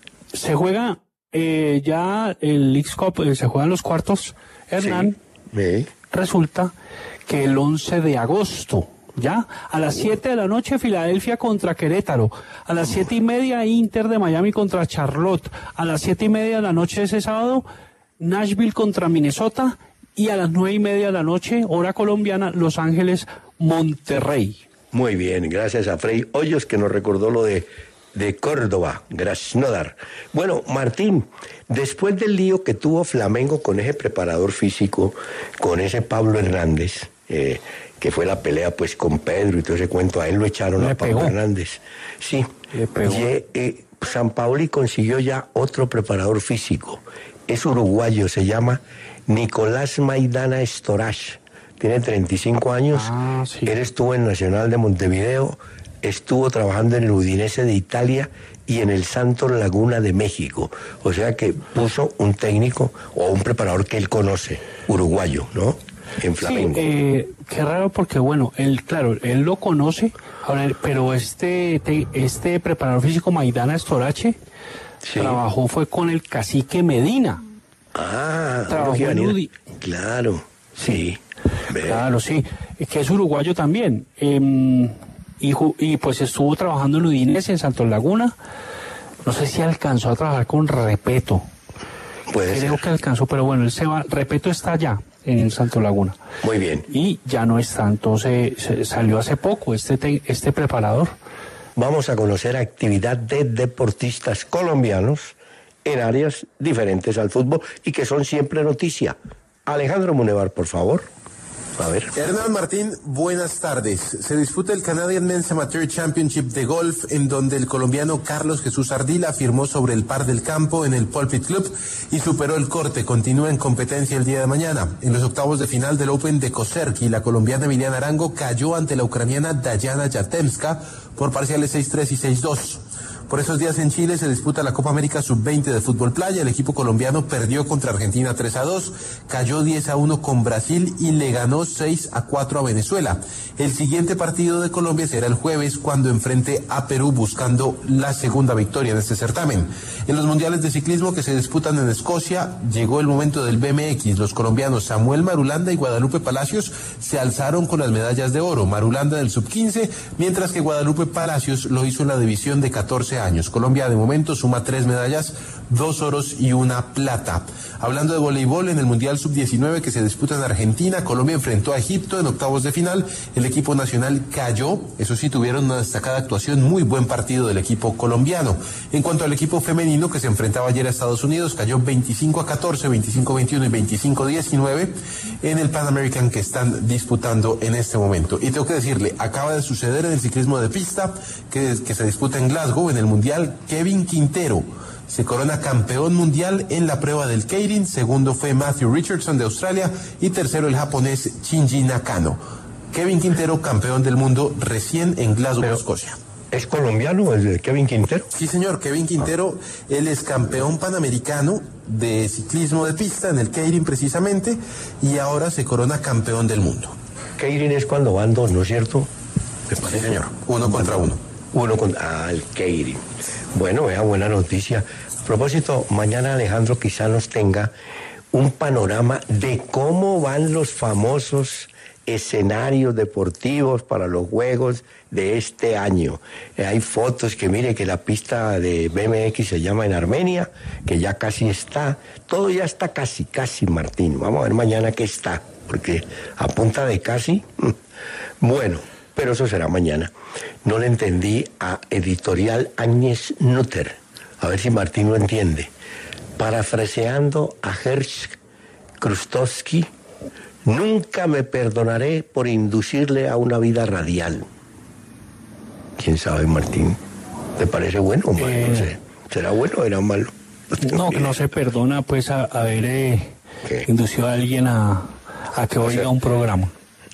se juega eh, ya el Leagues Cup, eh, se juegan los cuartos, Hernán. Sí. Sí. Resulta que el once de agosto, ya, a las siete de la noche Filadelfia contra Querétaro, a las siete y media Inter de Miami contra Charlotte, a las siete y media de la noche de ese sábado Nashville contra Minnesota y a las nueve y media de la noche, hora colombiana, Los Ángeles, Monterrey. Muy bien, gracias a Frei Hoyos que nos recordó lo de, de Córdoba, Krasnodar. Bueno, Martín, después del lío que tuvo Flamengo con ese preparador físico, con ese Pablo Hernández, eh, que fue la pelea pues con Pedro y todo ese cuento, a él lo echaron Le a Pablo pegó. Hernández. Sí, Le pegó. Y, eh, San Paoli consiguió ya otro preparador físico. Es uruguayo, se llama Nicolás Maidana Storach. Tiene treinta y cinco años. Ah, sí. Él estuvo en Nacional de Montevideo, estuvo trabajando en el Udinese de Italia y en el Santos Laguna de México. O sea que puso un técnico o un preparador que él conoce, uruguayo, ¿no? En Flamengo. Sí, eh, qué raro porque, bueno, él, claro, él lo conoce, ahora, pero este, te, este preparador físico Maidana Storache sí. trabajó fue con el cacique Medina. Ah, trabajó en Udi. Claro, sí. Ve. Claro, sí, que es uruguayo también. Eh, y, y pues estuvo trabajando en Udinese, en Santos Laguna. No sé si alcanzó a trabajar con Repeto. Puede Creo ser. que alcanzó, pero bueno, él se va, Repeto está allá, en el Santo Laguna. Muy bien. Y ya no está, entonces se salió hace poco este, te, este preparador. Vamos a conocer actividad de deportistas colombianos en áreas diferentes al fútbol y que son siempre noticia. Alejandro Munevar, por favor. A ver. Hernán Martín, buenas tardes. Se disputa el Canadian Men's Amateur Championship de golf, en donde el colombiano Carlos Jesús Ardila firmó sobre el par del campo en el Pulpit Club y superó el corte. Continúa en competencia el día de mañana. En los octavos de final del Open de Koserki, la colombiana Emiliana Arango cayó ante la ucraniana Dayana Yatemska por parciales seis tres y seis dos. Por esos días en Chile se disputa la Copa América sub veinte de fútbol playa. El equipo colombiano perdió contra Argentina tres a dos, cayó diez a uno con Brasil y le ganó seis a cuatro a Venezuela. El siguiente partido de Colombia será el jueves, cuando enfrente a Perú, buscando la segunda victoria en este certamen. En los mundiales de ciclismo que se disputan en Escocia, llegó el momento del B M X. Los colombianos Samuel Marulanda y Guadalupe Palacios se alzaron con las medallas de oro. Marulanda del sub quince, mientras que Guadalupe Palacios lo hizo en la división de catorce años. Colombia de momento suma tres medallas, dos oros y una plata. Hablando de voleibol, en el Mundial sub diecinueve que se disputa en Argentina, Colombia enfrentó a Egipto en octavos de final. El equipo nacional cayó, eso sí, tuvieron una destacada actuación, muy buen partido del equipo colombiano. En cuanto al equipo femenino que se enfrentaba ayer a Estados Unidos, cayó veinticinco a catorce, veinticinco a veintiuno y veinticinco a diecinueve en el Pan American que están disputando en este momento. Y tengo que decirle, acaba de suceder en el ciclismo de pista que, que se disputa en Glasgow, en el Mundial, Kevin Quintero se corona campeón mundial en la prueba del Keirin. Segundo fue Matthew Richardson de Australia y tercero el japonés Shinji Nakano. Kevin Quintero, campeón del mundo recién en Glasgow, Pero, Escocia. ¿Es colombiano el de Kevin Quintero? Sí, señor, Kevin Quintero, él es campeón panamericano de ciclismo de pista en el Keirin precisamente, y ahora se corona campeón del mundo. Keirin es cuando van dos, ¿no es cierto? Sí, señor, uno contra uno. Uno con ah, el Keirin. Bueno, vea, buena noticia. A propósito, mañana Alejandro quizá nos tenga un panorama de cómo van los famosos escenarios deportivos para los Juegos de este año. Eh, hay fotos que mire que la pista de B M X se llama en Armenia, que ya casi está. Todo ya está casi, casi, Martín. Vamos a ver mañana qué está, porque a punta de casi. Bueno, pero eso será mañana. No le entendí a Editorial Agnes Nutter. A ver si Martín lo entiende. Parafraseando a Hersch Krustowski, nunca me perdonaré por inducirle a una vida radial. ¿Quién sabe, Martín? ¿Te parece bueno o malo? Eh, No sé. ¿Será bueno o era malo? No, que no se perdona pues a- haber eh, ¿Qué? inducido a alguien a, a que oiga sea, un programa.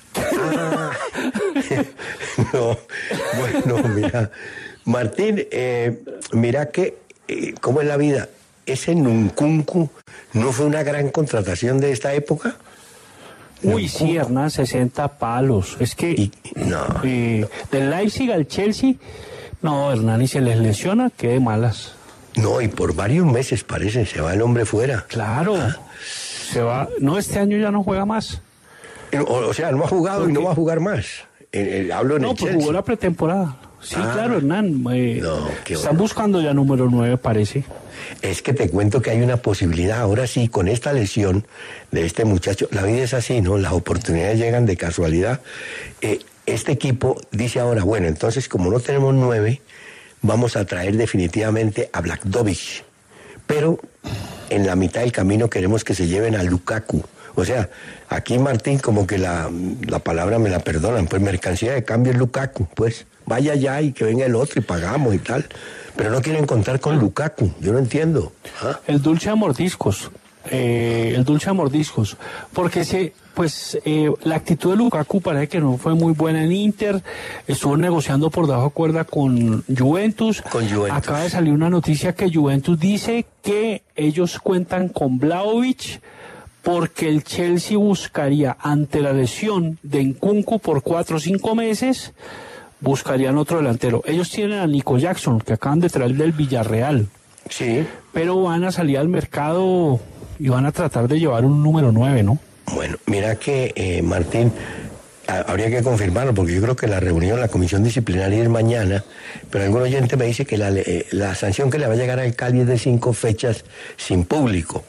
No, bueno, mira, Martín, eh, mira que, eh, ¿cómo es la vida? Ese Nunkunku no fue una gran contratación de esta época. Uy, sí, Hernán, sesenta palos. Es que Y, no, eh, del Leipzig al Chelsea, no, Hernán, y se les lesiona, qué de malas. no, y por varios meses parece, se va el hombre fuera. Claro, se va, no, este año ya no juega más. O, o sea, no ha jugado y no va a jugar más. Eh, eh, hablo en No, el pues Chelsea. jugó la pretemporada. Sí, Ah. claro, Hernán. eh, No, qué están bueno. buscando ya número nueve, parece. Es que te cuento que hay una posibilidad, ahora sí, con esta lesión de este muchacho, la vida es así, ¿no? Las oportunidades llegan de casualidad. Eh, este equipo dice ahora, bueno, entonces como no tenemos nueve, vamos a traer definitivamente a Blažević. Pero en la mitad del camino queremos que se lleven a Lukaku. O sea, aquí Martín, como que la, la palabra me la perdonan, pues mercancía de cambio es Lukaku, pues vaya allá y que venga el otro y pagamos y tal. Pero no quieren contar con Lukaku, yo no entiendo. ¿Ah? El dulce a mordiscos. Eh, el dulce a mordiscos. Porque se, pues eh, la actitud de Lukaku parece que no fue muy buena en Inter. Estuvo negociando por debajo de cuerda con Juventus. Con Juventus. Acaba de salir una noticia que Juventus dice que ellos cuentan con Vlahovic porque el Chelsea buscaría, ante la lesión de Nkunku por cuatro o cinco meses, buscarían otro delantero. Ellos tienen a Nico Jackson, que acaban de traer del Villarreal, Sí. pero van a salir al mercado y van a tratar de llevar un número nueve, ¿no? Bueno, mira que, eh, Martín, a- habría que confirmarlo, porque yo creo que la reunión, la comisión disciplinaria es mañana, pero algún oyente me dice que la, eh, la sanción que le va a llegar al Cali es de cinco fechas sin público.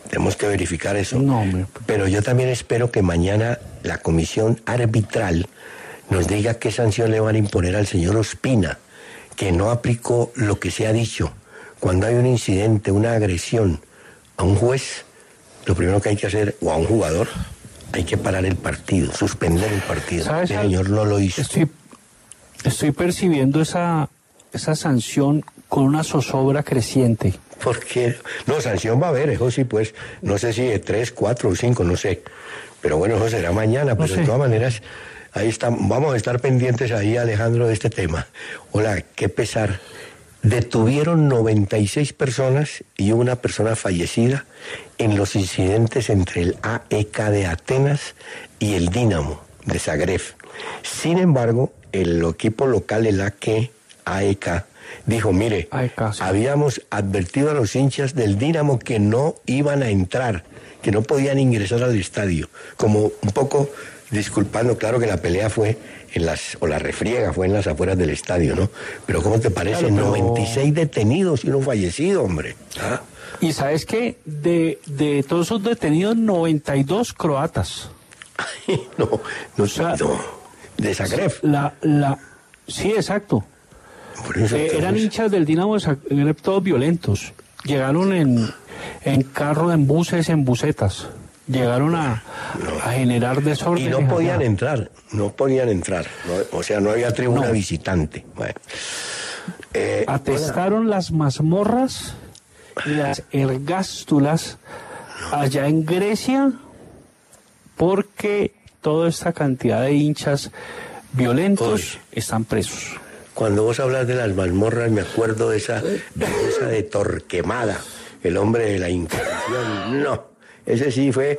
Tenemos que verificar eso. No, hombre. Pero yo también espero que mañana la comisión arbitral nos diga qué sanción le van a imponer al señor Ospina, que no aplicó lo que se ha dicho. Cuando hay un incidente, una agresión a un juez, lo primero que hay que hacer, o a un jugador, hay que parar el partido, suspender el partido. ¿Sabes? El señor no lo hizo. Estoy, estoy percibiendo esa, esa sanción con una zozobra creciente. Porque no, sanción va a haber, eso sí, pues, no sé si de tres, cuatro o cinco, no sé. Pero bueno, eso será mañana, No pero sé. de todas maneras, ahí están, vamos a estar pendientes ahí, Alejandro, de este tema. Hola, qué pesar. Detuvieron noventa y seis personas y una persona fallecida en los incidentes entre el A E K de Atenas y el Dinamo de Zagreb. Sin embargo, el equipo local, el A E K, dijo, mire, A E K, sí. habíamos advertido a los hinchas del Dinamo que no iban a entrar, que no podían ingresar al estadio, como un poco disculpando, claro que la pelea fue en las, o la refriega fue en las afueras del estadio, ¿no? Pero ¿cómo te parece? Claro, pero- noventa y seis detenidos y uno fallecido, hombre. ¿Ah? Y ¿sabes qué? De, de todos esos detenidos, noventa y dos croatas. no, no, sea, no, de Zagreb. La, la, sí, exacto. Por eso, Eh, eran entonces, hinchas del Dinamo de Zagreb, todos violentos. Llegaron en, en carro, en buses, en busetas. Llegaron a, a generar desorden. y no podían entrar, no podían entrar. no, o sea, no había tribuna No. visitante. Bueno. Eh, Atestaron las mazmorras y las ergástulas allá en Grecia porque toda esta cantidad de hinchas violentos Uy. están presos. Cuando vos hablas de las mazmorras, me acuerdo de esa, de esa de Torquemada, el hombre de la Inquisición. No, ese sí fue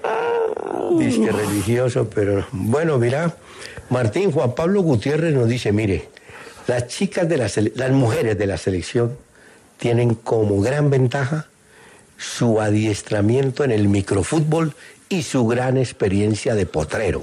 disque religioso, pero bueno, mira, Martín Juan Pablo Gutiérrez nos dice, mire, las chicas de la sele- las mujeres de la selección tienen como gran ventaja su adiestramiento en el microfútbol y su gran experiencia de potrero,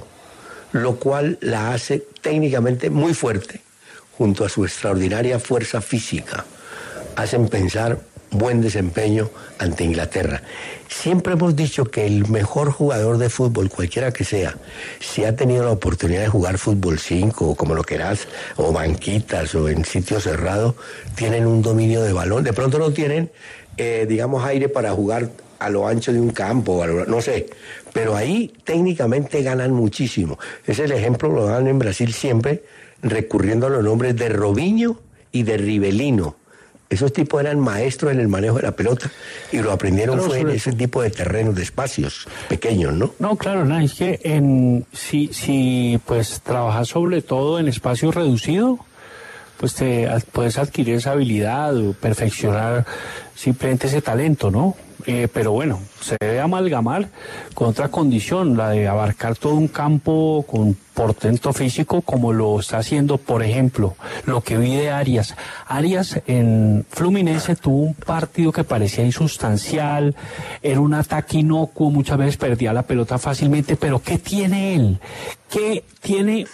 lo cual la hace técnicamente muy fuerte, junto a su extraordinaria fuerza física. Hacen pensar buen desempeño ante Inglaterra. Siempre hemos dicho que el mejor jugador de fútbol, cualquiera que sea, si ha tenido la oportunidad de jugar fútbol cinco, o como lo querás, o banquitas, o en sitio cerrado, tienen un dominio de balón. De pronto no tienen, eh, digamos, aire para jugar a lo ancho de un campo, a lo- no sé, pero ahí técnicamente ganan muchísimo. Es el ejemplo, lo dan en Brasil siempre, recurriendo a los nombres de Robinho y de Rivelino. Esos tipos eran maestros en el manejo de la pelota y lo aprendieron Claro, fue en sobre ese tipo de terrenos, de espacios pequeños, ¿no? No, claro, no, es que en, si, si pues trabajas sobre todo en espacio reducido, pues te ad- puedes adquirir esa habilidad o perfeccionar simplemente ese talento, ¿no? Eh, pero bueno, se debe amalgamar con otra condición, la de abarcar todo un campo con portento físico, como lo está haciendo, por ejemplo, lo que vi de Arias. Arias en Fluminense tuvo un partido que parecía insustancial, era un ataque inocuo, muchas veces perdía la pelota fácilmente, pero ¿qué tiene él? Que tiene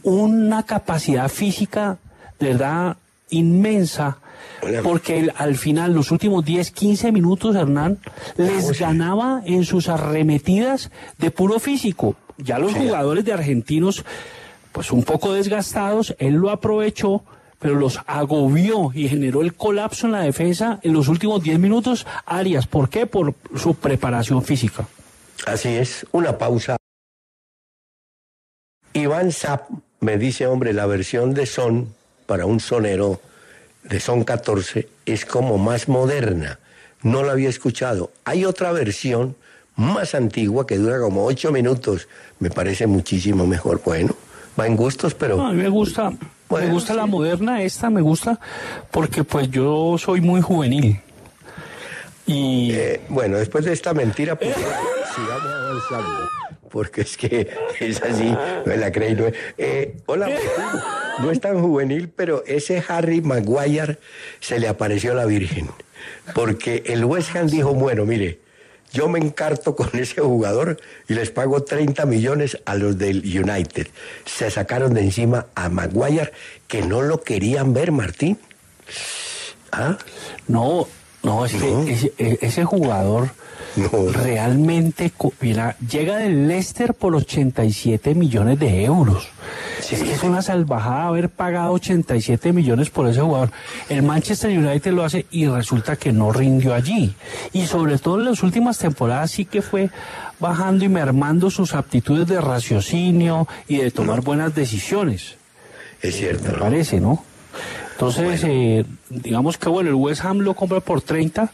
una capacidad física, de verdad, inmensa, porque él, al final, los últimos diez, quince minutos, Hernán, les ganaba en sus arremetidas de puro físico. Ya los jugadores de argentinos, pues un poco desgastados, él lo aprovechó, pero los agobió y generó el colapso en la defensa en los últimos diez minutos. Arias, ¿por qué? Por su preparación física. Así es, una pausa. Iván Zapp me dice, hombre, la versión de Son para un sonero de Son catorce es como más moderna. No la había escuchado. Hay otra versión más antigua que dura como ocho minutos. Me parece muchísimo mejor. Bueno, va en gustos, pero... No, a mí me gusta, Bueno, me gusta sí. la moderna, esta me gusta, porque pues yo soy muy juvenil. Y Eh, bueno, después de esta mentira, pues sigamos avanzando. Porque es que es así, no la creí. No es. Eh, hola, Martín. No es tan juvenil, pero ese Harry Maguire se le apareció a la Virgen. Porque el West Ham dijo, bueno, mire, yo me encarto con ese jugador y les pago treinta millones a los del United. Se sacaron de encima a Maguire, que no lo querían ver, Martín. ¿Ah? no, No, es No. que ese, ese jugador No. realmente, co- mira, llega del Leicester por ochenta y siete millones de euros. Sí. Es que es una salvajada haber pagado ochenta y siete millones por ese jugador. El Manchester United lo hace y resulta que no rindió allí. Y sobre todo en las últimas temporadas sí que fue bajando y mermando sus aptitudes de raciocinio y de tomar buenas decisiones. Es cierto, Me ¿no? parece, ¿no? Entonces, eh, digamos que bueno, el West Ham lo compra por treinta,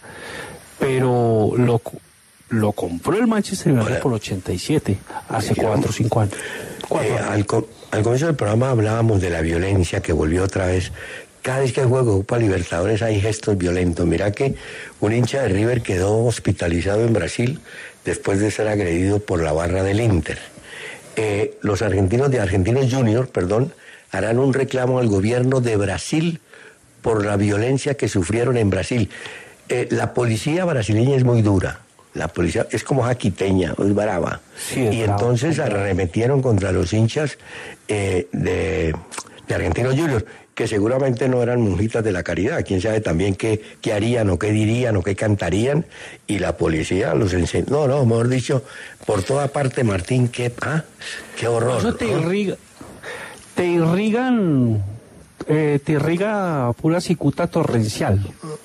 pero lo, lo compró el Manchester United Hola. por ochenta y siete, hace Quiero- cuatro o cinco años. Cuatro Eh, años. al, co- al comienzo del programa hablábamos de la violencia que volvió otra vez. Cada vez que hay juego de Copa Libertadores hay gestos violentos. Mira que un hincha de River quedó hospitalizado en Brasil después de ser agredido por la barra del Inter. Eh, los argentinos de Argentinos Juniors, perdón, harán un reclamo al gobierno de Brasil por la violencia que sufrieron en Brasil. Eh, la policía brasileña es muy dura. La policía es como jaquiteña, es brava. Sí, es y brava, entonces es brava. arremetieron contra los hinchas eh, de, de Argentinos Juniors, que seguramente no eran monjitas de la caridad. Quién sabe también qué, qué harían o qué dirían o qué cantarían. Y la policía los enseñó. No, no, mejor dicho, por toda parte, Martín, qué, ah, qué horror. Eso te ¿no? irriga, te irrigan, eh, te irriga pura cicuta torrencial,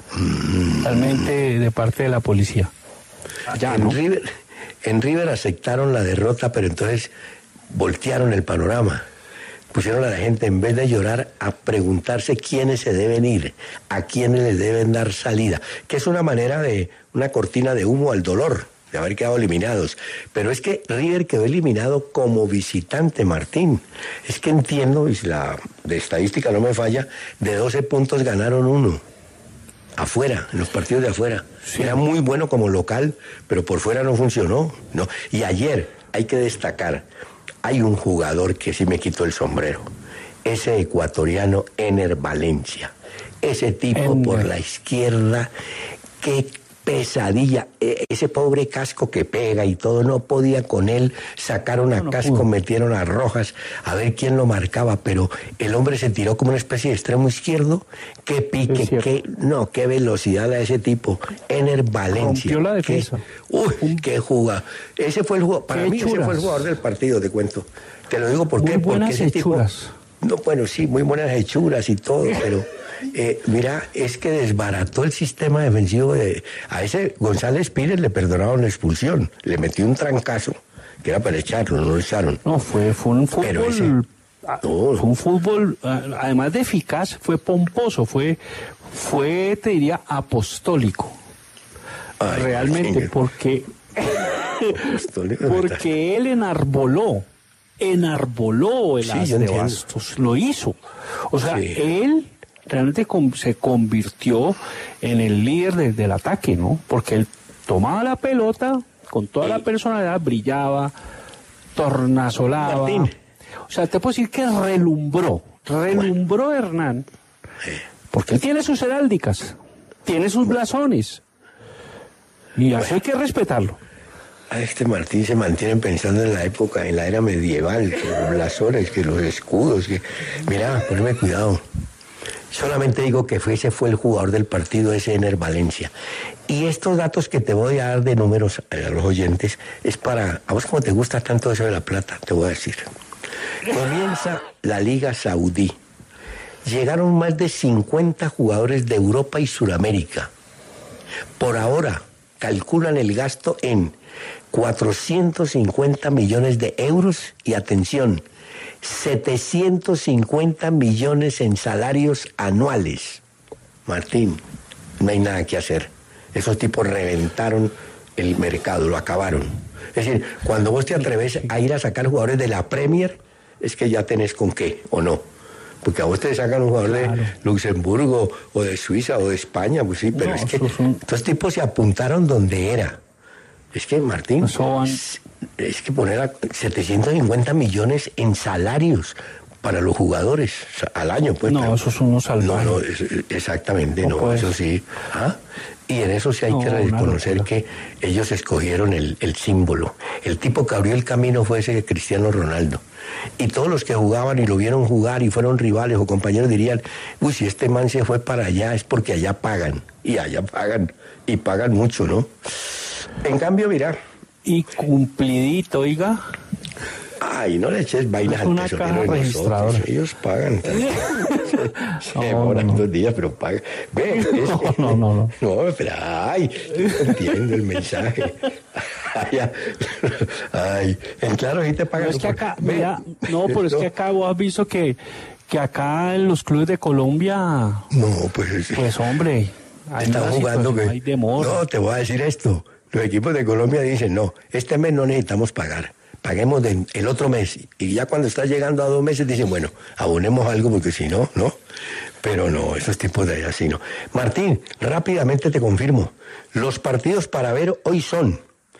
realmente de parte de la policía. Ya, en, ¿no? River, en River aceptaron la derrota, pero entonces voltearon el panorama. Pusieron a la gente, en vez de llorar, a preguntarse quiénes se deben ir, a quiénes les deben dar salida, que es una manera de, una cortina de humo al dolor, de haber quedado eliminados. Pero es que River quedó eliminado como visitante, Martín. Es que entiendo, y si la de estadística no me falla, de doce puntos ganaron uno. Afuera, en los partidos de afuera. Sí. Era muy bueno como local, pero por fuera no funcionó. No. Y ayer, hay que destacar, hay un jugador que sí me quitó el sombrero. Ese ecuatoriano, Ener Valencia. Ese tipo Ener. por la izquierda, qué pesadilla. E- ese pobre casco que pega y todo, no podía con él. Sacaron a No, no Casco, pudo. metieron a Rojas, a ver quién lo marcaba, pero el hombre se tiró como una especie de extremo izquierdo. Qué pique, Es cierto. qué, no, qué velocidad a ese tipo. Ener Valencia. Rompió la Qué- defensa. uy, qué jugada. Ese fue el jugador, para Qué mí ese hechuras. fue el jugador del partido, te cuento. Te lo digo porque, Muy buenas porque ese tipo, hechuras. no, bueno, sí, muy buenas hechuras y todo, pero eh, mira, es que desbarató el sistema defensivo de... A ese González Pires le perdonaron la expulsión, le metió un trancazo, que era para echarlo, no lo echaron. No, fue, fue un Pero ese- fútbol, ah, no. fue un fútbol, ah, además de eficaz, fue pomposo, fue, fue, te diría, apostólico. Ay, Realmente, Martín, porque, apostólico, porque él enarboló, enarboló el Sí, as yo de entiendo. bastos, lo hizo. O sea, Sí. él realmente com- se convirtió en el líder de- del ataque, ¿no? Porque él tomaba la pelota con toda la personalidad, brillaba, tornasolaba. Martín. O sea, te puedo decir que relumbró, relumbró Hernán, porque él tiene sus heráldicas, tiene sus blasones, y eso hay que respetarlo. A este Martín se mantienen pensando en la época, en la era medieval, que los blasones, que los escudos, que... Mira, poneme cuidado. Solamente digo que fue, ese fue el jugador del partido, ese Ener Valencia. Y estos datos que te voy a dar de números a los oyentes, es para... A vos como te gusta tanto eso de la plata, te voy a decir. Comienza la Liga Saudí. Llegaron más de cincuenta jugadores de Europa y Sudamérica. Por ahora, calculan el gasto en cuatrocientos cincuenta millones de euros y, atención, setecientos cincuenta millones en salarios anuales. Martín, no hay nada que hacer. Esos tipos reventaron el mercado, lo acabaron. Es decir, cuando vos te atreves a ir a sacar jugadores de la Premier, es que ya tenés con qué, ¿o no? Porque a vos te sacan un jugador Claro. de Luxemburgo o de Suiza o de España, pues sí, pero No, es que esos son- estos tipos se apuntaron donde era. Es que, Martín, Eso van- es, es que poner a setecientos cincuenta millones en salarios para los jugadores al año, pues. No, pero, esos son unos salvajes. No, no, es, exactamente, no, no pues. Eso sí. ¿Ah? Y en eso sí hay no, que reconocer que ellos escogieron el, el símbolo. El tipo que abrió el camino fue ese Cristiano Ronaldo. Y todos los que jugaban y lo vieron jugar y fueron rivales o compañeros dirían, uy, si este man se fue para allá es porque allá pagan. Y allá pagan, y pagan mucho, ¿no? En cambio, mira. Y cumplidito, oiga. Ay, no le eches vainas al tesorero de nosotros. Ellos pagan. Se no, demoran no. dos días, pero pagan. Ve, es que, no, no, no, no. No, pero ay, yo no entiendo el mensaje. Ay, ay, en claro, sí te pagan. No, es que acá, mira, no, pero es que acá vos has visto que, que acá en los clubes de Colombia. No, pues. Pues, hombre. Están jugando que. Hay demora. No, te voy a decir esto. Los equipos de Colombia dicen, no, este mes no necesitamos pagar. Paguemos de, el otro mes. Y ya cuando está llegando a dos meses dicen, bueno, abonemos algo porque si no, ¿no? Pero no, esos tipos de allá sí no. Martín, rápidamente te confirmo. Los partidos para ver hoy son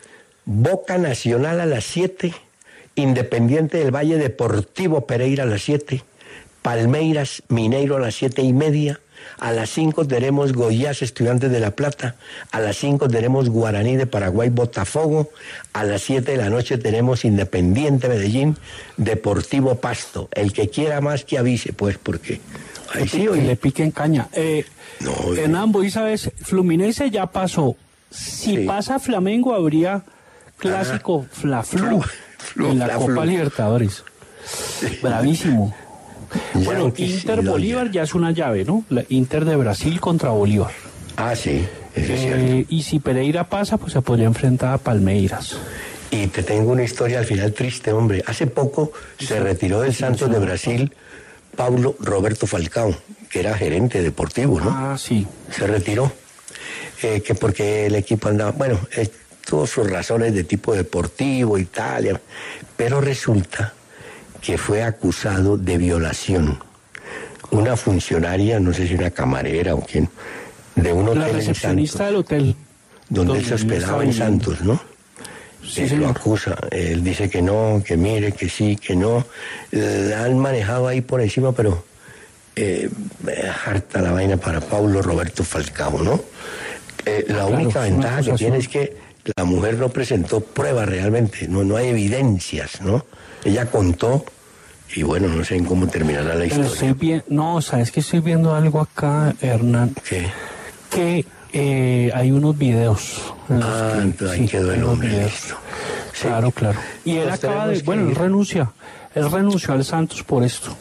Boca Nacional a las siete, Independiente del Valle Deportivo Pereira a las siete, Palmeiras Mineiro a las siete y media, a las cinco tenemos Goiás Estudiantes de La Plata, a las cinco tenemos Guaraní de Paraguay Botafogo, a las siete de la noche tenemos Independiente Medellín Deportivo Pasto. El que quiera más que avise, pues, porque ahí sí que le piquen caña. Eh, no, en no. ambos, y sabes, Fluminense ya pasó. Si sí. pasa Flamengo habría clásico ah, Fla-Flu en la Fla-Flu. Copa Libertadores. Sí. Bravísimo. Bueno, Inter Bolívar ya es una llave, ¿no? La Inter de Brasil contra Bolívar. Ah, sí, eso es eh, cierto. Y si Pereira pasa, pues se podría enfrentar a Palmeiras. Y te tengo una historia al final triste, hombre. Hace poco se retiró del Santos de Brasil Paulo Roberto Falcao, que era gerente deportivo, ¿no? Ah, sí. Se retiró, eh, que porque el equipo andaba, bueno, eh, tuvo sus razones de tipo deportivo y tal, pero resulta que fue acusado de violación. Una funcionaria, no sé si una camarera o quién, de un hotel la recepcionista del hotel. Donde, donde él se hospedaba en Santos, ¿no? Sí, eh, lo acusa. Él dice que no, que mire, que sí, que no. La han manejado ahí por encima, pero eh, harta la vaina para Paulo Roberto Falcao, ¿no? Eh, la claro, única ventaja que tiene es que la mujer no presentó pruebas realmente, no, no hay evidencias, ¿no? Ella contó y bueno, no sé en cómo terminará la historia. Estoy bien, no, sabes que estoy viendo algo acá, Hernán. ¿Qué? Que eh, hay unos videos. Ah, que, entonces ahí sí, quedó el hombre listo. Sí. Claro, claro. Y él acaba de, bueno, él renuncia, él renunció al Santos por esto.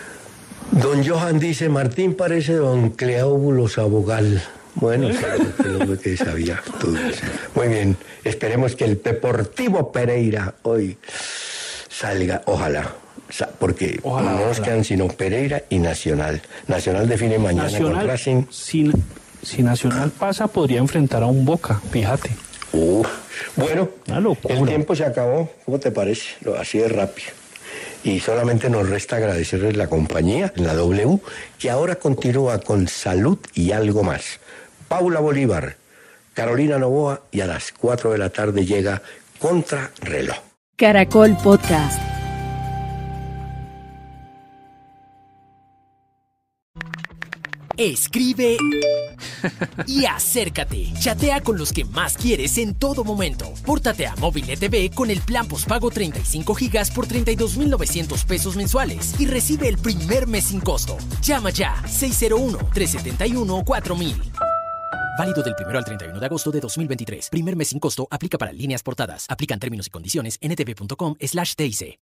Don Johan dice, Martín parece don Cleóbulo Sabogal. Bueno, lo que sabía todo eso. Muy bien, esperemos que el Deportivo Pereira hoy salga, ojalá, porque ojalá, no nos ojalá. quedan sino Pereira y Nacional. Nacional define mañana Nacional, con Racing. Si, si Nacional pasa, podría enfrentar a un Boca, fíjate. Uh, bueno, el tiempo se acabó, ¿cómo te parece? Así de rápido. Y solamente nos resta agradecerles la compañía en la W, que ahora continúa con Salud y algo más. Paula Bolívar, Carolina Novoa, y a las cuatro de la tarde llega Contrarreloj. Caracol Podcast. Escribe y acércate. Chatea con los que más quieres en todo momento. Pórtate a Móvil E T V con el plan postpago treinta y cinco gigas por treinta y dos mil novecientos pesos mensuales y recibe el primer mes sin costo. Llama ya seis cero uno, tres siete uno, cuatro mil. Válido del primero al treinta y uno de agosto de dos mil veintitrés. Primer mes sin costo aplica para líneas portadas. Aplican términos y condiciones en etv punto com slash T I C.